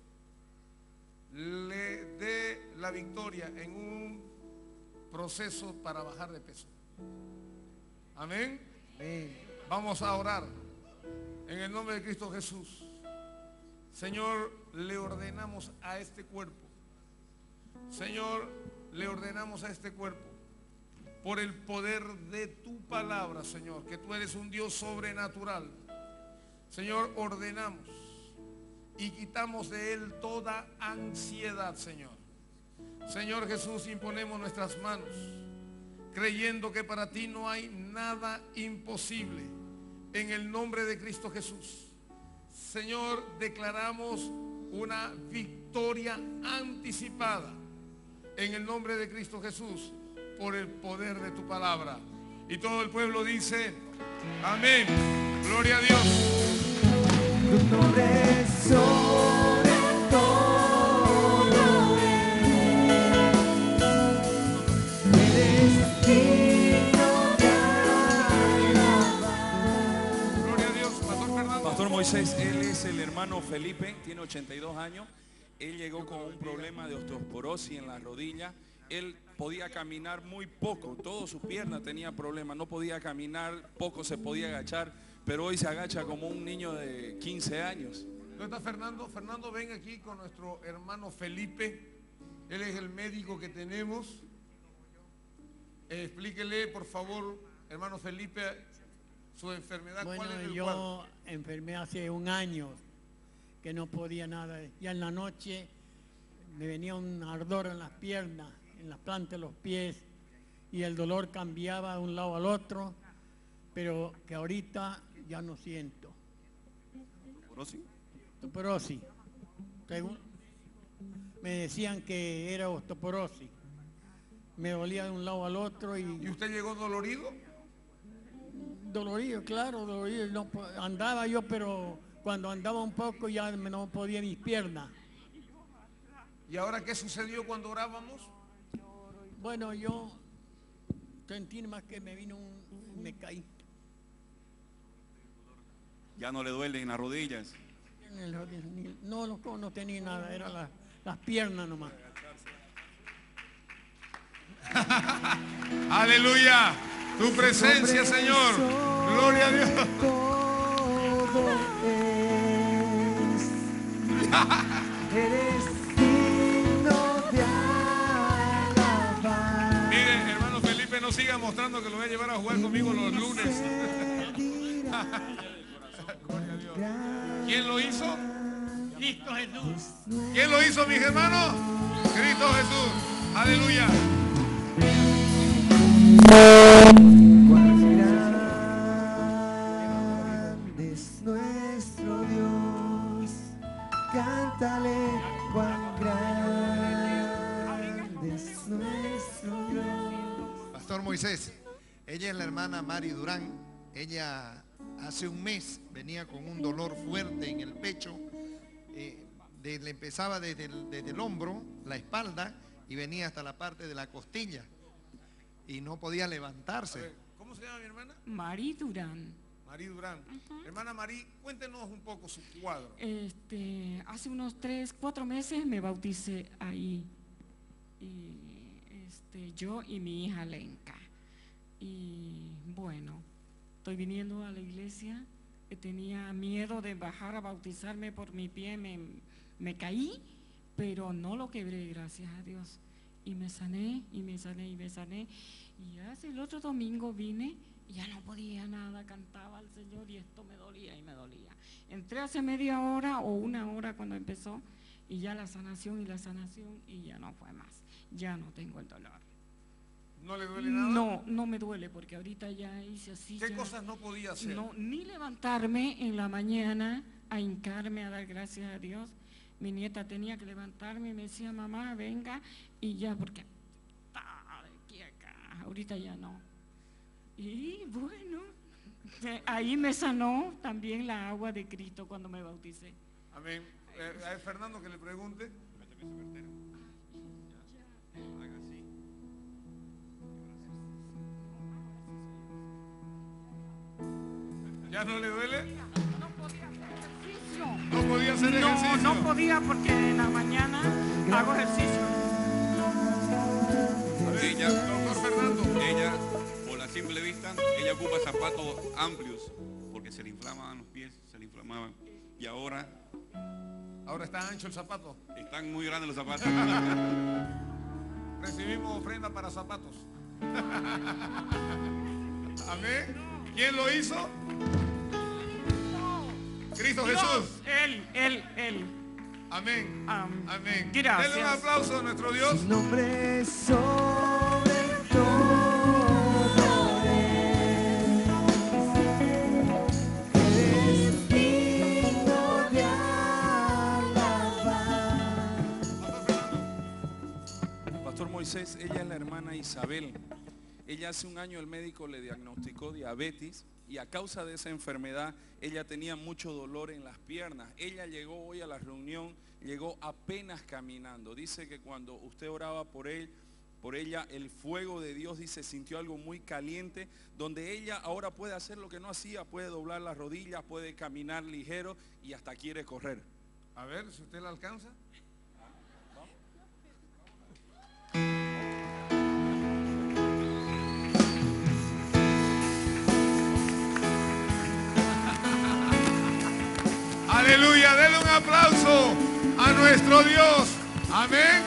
le dé la victoria en un proceso para bajar de peso. Amén. Amén. Vamos a orar en el nombre de Cristo Jesús. Señor, le ordenamos a este cuerpo. Señor, le ordenamos a este cuerpo por el poder de tu palabra, Señor, que tú eres un Dios sobrenatural. Señor, ordenamos y quitamos de él toda ansiedad, Señor. Señor Jesús, imponemos nuestras manos, creyendo que para ti no hay nada imposible. En el nombre de Cristo Jesús, Señor, declaramos una victoria anticipada. En el nombre de Cristo Jesús, por el poder de tu palabra. Y todo el pueblo dice, amén. Gloria a Dios. Tu nombre es sobre todo eres digno de alabar. Gloria a Dios. Pastor Fernando. Pastor Moisés, él es el hermano Felipe, tiene 82 años. Él llegó con un problema de osteoporosis en la rodilla. Él podía caminar muy poco, toda su pierna tenía problemas, no podía caminar, poco se podía agachar, pero hoy se agacha como un niño de 15 años. ¿Dónde está Fernando? Fernando, ven aquí con nuestro hermano Felipe. Él es el médico que tenemos. Explíquele, por favor, hermano Felipe, su enfermedad. ¿Cuál es Bueno, el yo cuadro? enfermé hace un año que no podía nada. Ya en la noche me venía un ardor en las piernas, en las plantas de los pies, y el dolor cambiaba de un lado al otro, pero que ahorita ya no siento. Osteoporosis. Según me decían que era osteoporosis. Me dolía de un lado al otro ¿Y y usted llegó dolorido? dolorido, claro, dolorido. No, andaba yo, pero cuando andaba un poco ya no podía mis piernas. ¿Y ahora qué sucedió cuando orábamos? Bueno, yo sentí más que me vino me caí. Ya no le duele en las rodillas. No tenía nada, eran las piernas nomás. Aleluya. Tu presencia, Señor. Gloria a Dios. Todo eres digno de alabar. Mire, hermano Felipe, no siga mostrando que lo voy a llevar a jugar conmigo los lunes. Gloria a Dios. ¿Quién lo hizo? Cristo Jesús. ¿Quién lo hizo, mis hermanos? Cristo Jesús. Aleluya. Cuán grande es nuestro Dios, cántale cuán grande es nuestro Dios. Pastor Moisés, ella es la hermana Mari Durán. Ella hace un mes venía con un dolor fuerte en el pecho. Le empezaba desde el hombro, la espalda, y venía hasta la parte de la costilla. Y no podía A levantarse. ver, ¿cómo se llama mi hermana? Mari Durán. Mari Durán. Hermana Mari, cuéntenos un poco su cuadro. Hace unos 3, 4 meses me bauticé ahí. y yo y mi hija Lenka. Y bueno, estoy viniendo a la iglesia, tenía miedo de bajar a bautizarme por mi pie, me caí, pero no lo quebré, gracias a Dios. Y me sané, y me sané, y me sané. Y hace el otro domingo vine y ya no podía nada, cantaba al Señor y esto me dolía y me dolía. Entré hace media hora o una hora cuando empezó y ya la sanación y ya no fue más. Ya no tengo el dolor. ¿No le duele nada? No, no me duele porque ahorita ya hice así. ¿Qué ya, cosas no podía hacer? No, ni levantarme en la mañana a hincarme a dar gracias a Dios. Mi nieta tenía que levantarme y me decía, mamá, venga, y ya, porque estaba de aquí a acá, ahorita ya no. Y bueno, ahí me sanó también la agua de Cristo cuando me bauticé. Amén. A Fernando que le pregunte. ¿Ya no le duele? No podía hacer ejercicio. ¿No podía hacer ejercicio? No podía porque en la mañana hago ejercicio. Ella, doctor Fernando. Ella, por la simple vista, ella ocupa zapatos amplios porque se le inflamaban los pies, se le inflamaban. Y ahora está ancho el zapato. Están muy grandes los zapatos. Recibimos ofrenda para zapatos. Amén. ¿Quién lo hizo? Cristo Dios, Jesús. Él. Amén. Amén. Gracias. Denle un aplauso a nuestro Dios. Su nombre es sobre todo es digno de alabar. Pastor Moisés, ella es la hermana Isabel. Ella hace un año el médico le diagnosticó diabetes y a causa de esa enfermedad ella tenía mucho dolor en las piernas. Ella llegó hoy a la reunión, llegó apenas caminando. Dice que cuando usted oraba por ella, el fuego de Dios, dice, sintió algo muy caliente, donde ella ahora puede hacer lo que no hacía, puede doblar las rodillas, puede caminar ligero y hasta quiere correr. A ver si usted la alcanza. Aleluya, denle un aplauso a nuestro Dios. Amén.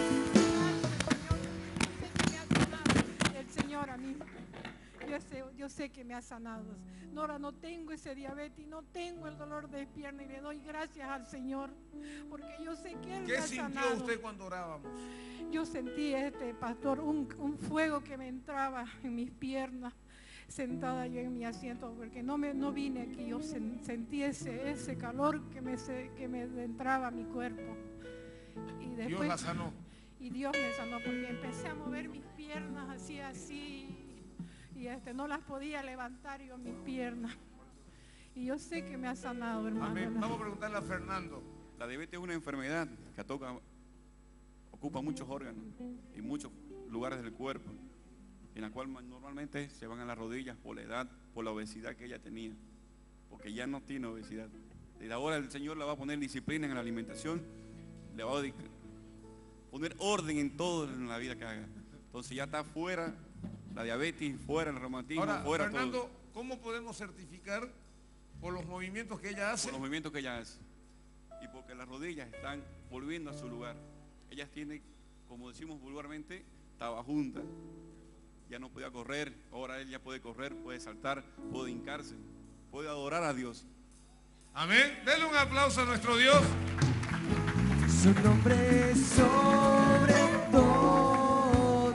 El Señor a mí, yo sé que me ha sanado. Ahora no tengo ese diabetes, no tengo el dolor de pierna y le doy gracias al Señor porque yo sé que Él me ha sanado. ¿Qué sintió usted cuando orábamos? Yo sentí, pastor, un fuego que me entraba en mis piernas. Sentada yo en mi asiento porque no vine aquí, yo sentí ese calor que me entraba a mi cuerpo y después, Dios la sanó. Y Dios me sanó porque empecé a mover mis piernas así y no las podía levantar yo mis piernas y yo sé que me ha sanado, hermano. Amén. Vamos a preguntarle a Fernando. La diabetes es una enfermedad que ocupa muchos órganos y muchos lugares del cuerpo, en la cual normalmente se van a las rodillas por la edad, por la obesidad que ella tenía, porque ya no tiene obesidad. Desde ahora el Señor le va a poner disciplina en la alimentación, le va a poner orden en todo en la vida que haga. Entonces ya está fuera la diabetes, fuera el reumatismo, Ahora, fuera Fernando, todo. ¿cómo podemos certificar por los movimientos que ella hace? Por los movimientos que ella hace. Y porque las rodillas están volviendo a su lugar. Ellas tienen, como decimos vulgarmente, tabajunta. Ya no podía correr, ahora él ya puede correr, puede saltar, puede hincarse, puede adorar a Dios. Amén. Denle un aplauso a nuestro Dios. Su nombre es sobre todo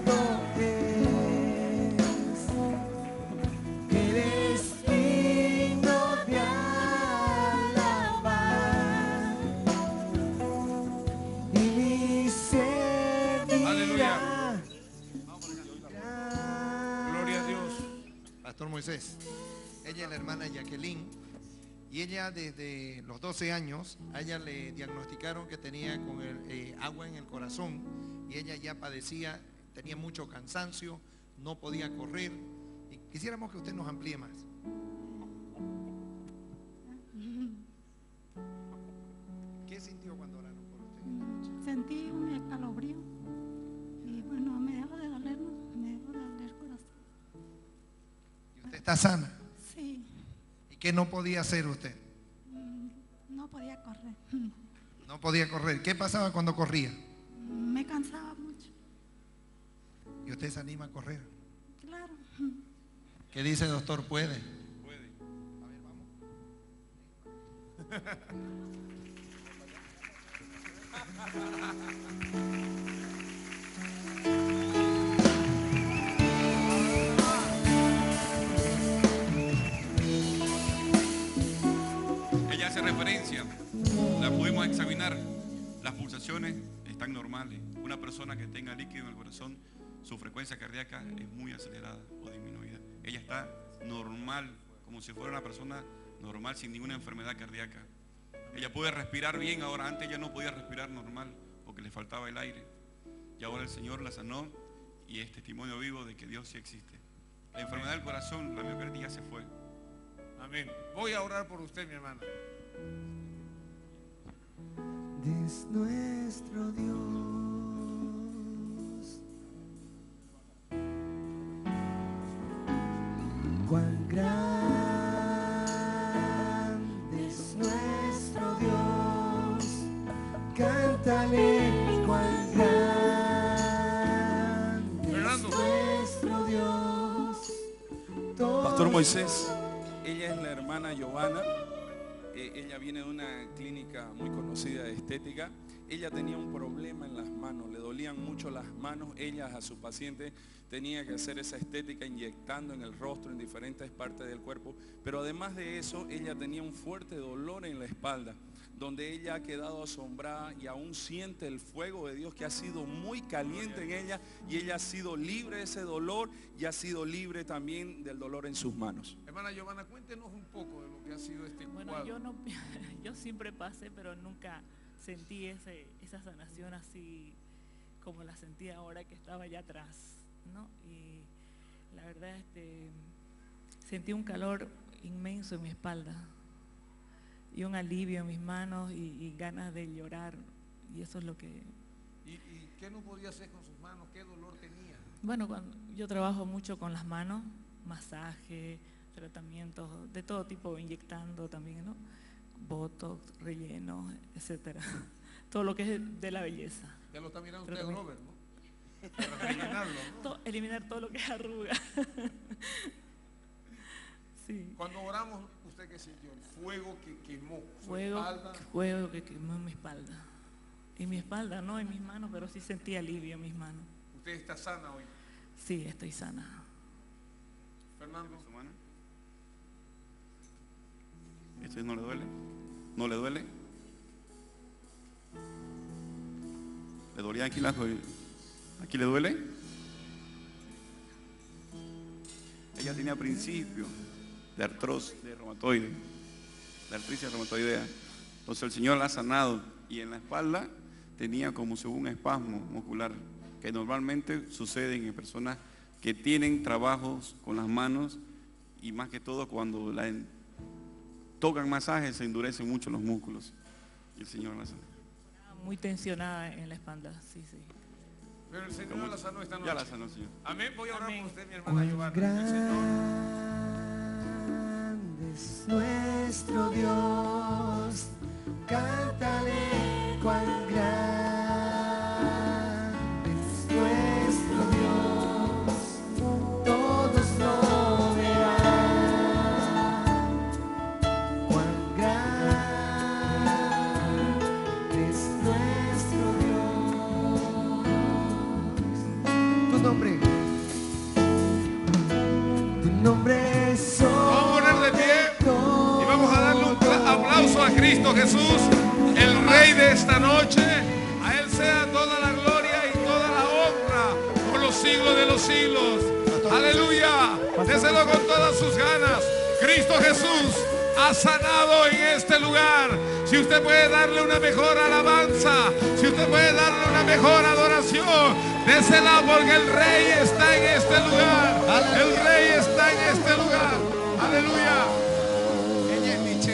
Él es digno de alabar y mi ser dirá. Aleluya. Gloria a Dios. Pastor Moisés, ella es la hermana Jacqueline y ella desde los 12 años, a ella le diagnosticaron que tenía con agua en el corazón y ella ya padecía, tenía mucho cansancio, no podía correr y quisiéramos que usted nos amplíe más. ¿Qué sintió cuando oraron por usted en esta noche? Sentí un escalofrío ¿Está sana? Sí, ¿Y qué no podía hacer usted? no podía correr. No podía correr. ¿Qué pasaba cuando corría? Me cansaba mucho. ¿Y usted se anima a correr? Claro. ¿Qué dice, doctor? ¿Puede? Puede. A ver, vamos. Ella hace referencia, la pudimos examinar, las pulsaciones están normales. Una persona que tenga líquido en el corazón, su frecuencia cardíaca es muy acelerada o disminuida. Ella está normal, como si fuera una persona normal sin ninguna enfermedad cardíaca. Ella puede respirar bien ahora. Antes ella no podía respirar normal porque le faltaba el aire. Y ahora el Señor la sanó y es testimonio vivo de que Dios sí existe. La enfermedad del corazón, la miocarditis, ya se fue. Amén. Voy a orar por usted, mi hermana. Es nuestro Dios. Cuán grande es nuestro Dios. Cántale, cuán grande es nuestro Dios. Pastor Moisés, ella es la hermana Giovanna. Ella viene de una clínica muy conocida de estética. Ella tenía un problema en las manos, le dolían mucho las manos. Ella a su paciente tenía que hacer esa estética inyectando en el rostro, en diferentes partes del cuerpo. Pero además de eso, ella tenía un fuerte dolor en la espalda, donde ella ha quedado asombrada y aún siente el fuego de Dios que ha sido muy caliente en ella, y ella ha sido libre de ese dolor y ha sido libre también del dolor en sus manos. Hermana Giovanna, cuéntenos un poco de lo que ha sido este Bueno, cuadro. yo siempre pasé, pero nunca sentí esa sanación así como la sentí ahora que estaba allá atrás, ¿no? Y la verdad, sentí un calor inmenso en mi espalda y un alivio en mis manos y ganas de llorar, y eso es lo que... ¿Y qué no podía hacer con sus manos? ¿Qué dolor tenía? Bueno, yo trabajo mucho con las manos, masaje, tratamientos de todo tipo, inyectando también, ¿no? Botox, relleno, etcétera. Todo lo que es de la belleza. Ya lo está mirando usted, Robert, ¿no? Para eliminarlo, ¿no? Eliminar todo lo que es arruga. Sí. Cuando oramos, ¿usted qué sintió? El fuego que quemó su Fuego espalda. que quemó en mi espalda. En mi espalda, no en mis manos, pero sí sentí alivio en mis manos. ¿Usted está sana hoy? Sí, estoy sana. Fernando. ¿Esto no le duele? ¿No le duele? ¿Le dolía aquí aquí le duele? Ella tenía principio de artrosis, de reumatoide, de artritis reumatoidea. Entonces el Señor la ha sanado, y en la espalda tenía como si hubiera un espasmo muscular que normalmente sucede en personas que tienen trabajos con las manos, y más que todo cuando tocan masajes se endurecen mucho los músculos, y el Señor la sanó. Muy tensionada en la espalda, sí. Pero el Señor la sanó esta noche. Ya la sanó el Señor. Amén. Voy a orar por usted, mi hermana Cuán Giovanna. grande es nuestro Dios. Cántale, cuán grande es nuestro Dios. Todos lo verán. Cuán grande es nuestro Dios. Tu nombre. Tu nombre es Vamos a poner de pie y vamos a darle un aplauso a Cristo Jesús, el Rey de esta noche. A Él sea toda la gloria y toda la honra por los siglos de los siglos. Aleluya. Déselo con todas sus ganas. Cristo Jesús ha sanado en este lugar. Si usted puede darle una mejor alabanza, si usted puede darle una mejor adoración, désela, porque el Rey está en este lugar. El Rey está en este lugar. Aleluya. Ella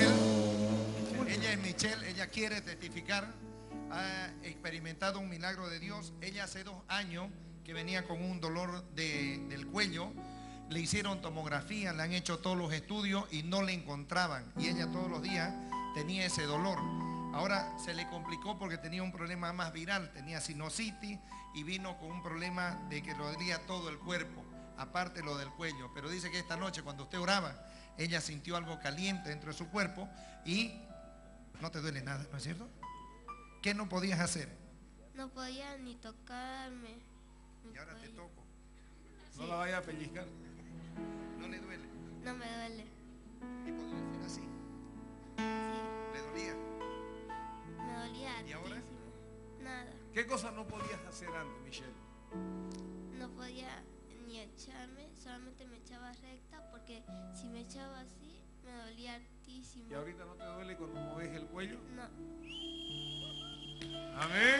es Michelle, ella quiere testificar, ha experimentado un milagro de Dios. Ella hace 2 años que venía con un dolor del cuello, le hicieron tomografía, le han hecho todos los estudios y no le encontraban. Y ella todos los días tenía ese dolor. Ahora se le complicó porque tenía un problema más viral, tenía sinusitis y vino con un problema de que le dolía todo el cuerpo, aparte lo del cuello. Pero dice que esta noche cuando usted oraba, ella sintió algo caliente dentro de su cuerpo y no te duele nada, ¿no es cierto? ¿Qué no podías hacer? No podía ni tocarme. Y ahora te toco. No la vaya a pellizcar. ¿No le duele? No me duele. ¿Y podía hacer así? Sí. ¿Le dolía? Me dolía ¿Y ahora? hartísimo. Nada. ¿Qué cosas no podías hacer antes, Michelle? No podía ni echarme, solamente me echaba recta porque si me echaba así me dolía hartísimo. ¿Y ahorita no te duele cuando mueves el cuello? No. Amén.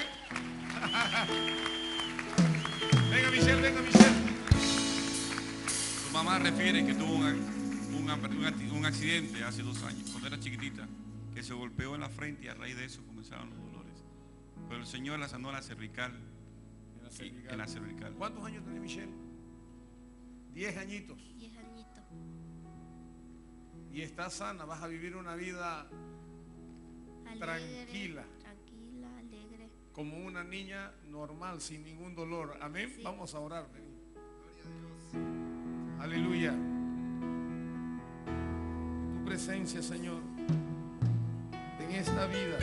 Venga Michelle, venga Michelle. Tu mamá refiere que tuvo un accidente hace 2 años, cuando era chiquitita, que se golpeó en la frente y a raíz de eso comenzaron los dolores. Pero el Señor la sanó en la cervical. En la cervical. ¿Cuántos años tiene Michelle? 10 añitos. 10 añitos. Y está sana, vas a vivir una vida Alegre, tranquila. Tranquila, alegre. Como una niña normal, sin ningún dolor. Amén. Sí. Vamos a orar. Aleluya. Tu presencia, Señor, en esta vida.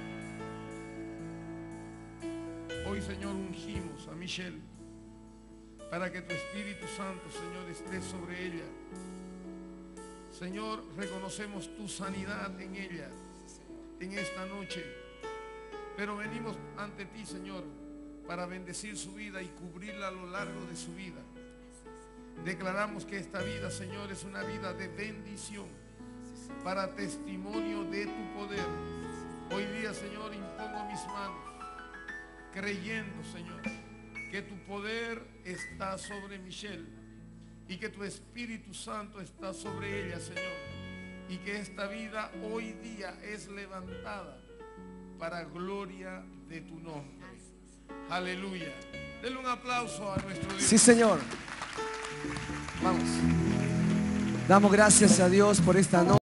Hoy, Señor, ungimos a Michelle para que tu Espíritu Santo, Señor, esté sobre ella. Señor, reconocemos tu sanidad en ella en esta noche. Pero venimos ante ti, Señor, para bendecir su vida y cubrirla a lo largo de su vida. Declaramos que esta vida, Señor, es una vida de bendición para testimonio de tu poder. Hoy día, Señor, impongo mis manos, creyendo, Señor, que tu poder está sobre Michelle y que tu Espíritu Santo está sobre ella, Señor, y que esta vida hoy día es levantada para gloria de tu nombre. Aleluya. Denle un aplauso a nuestro Dios. Sí, Señor. Vamos. Damos gracias a Dios por esta noche.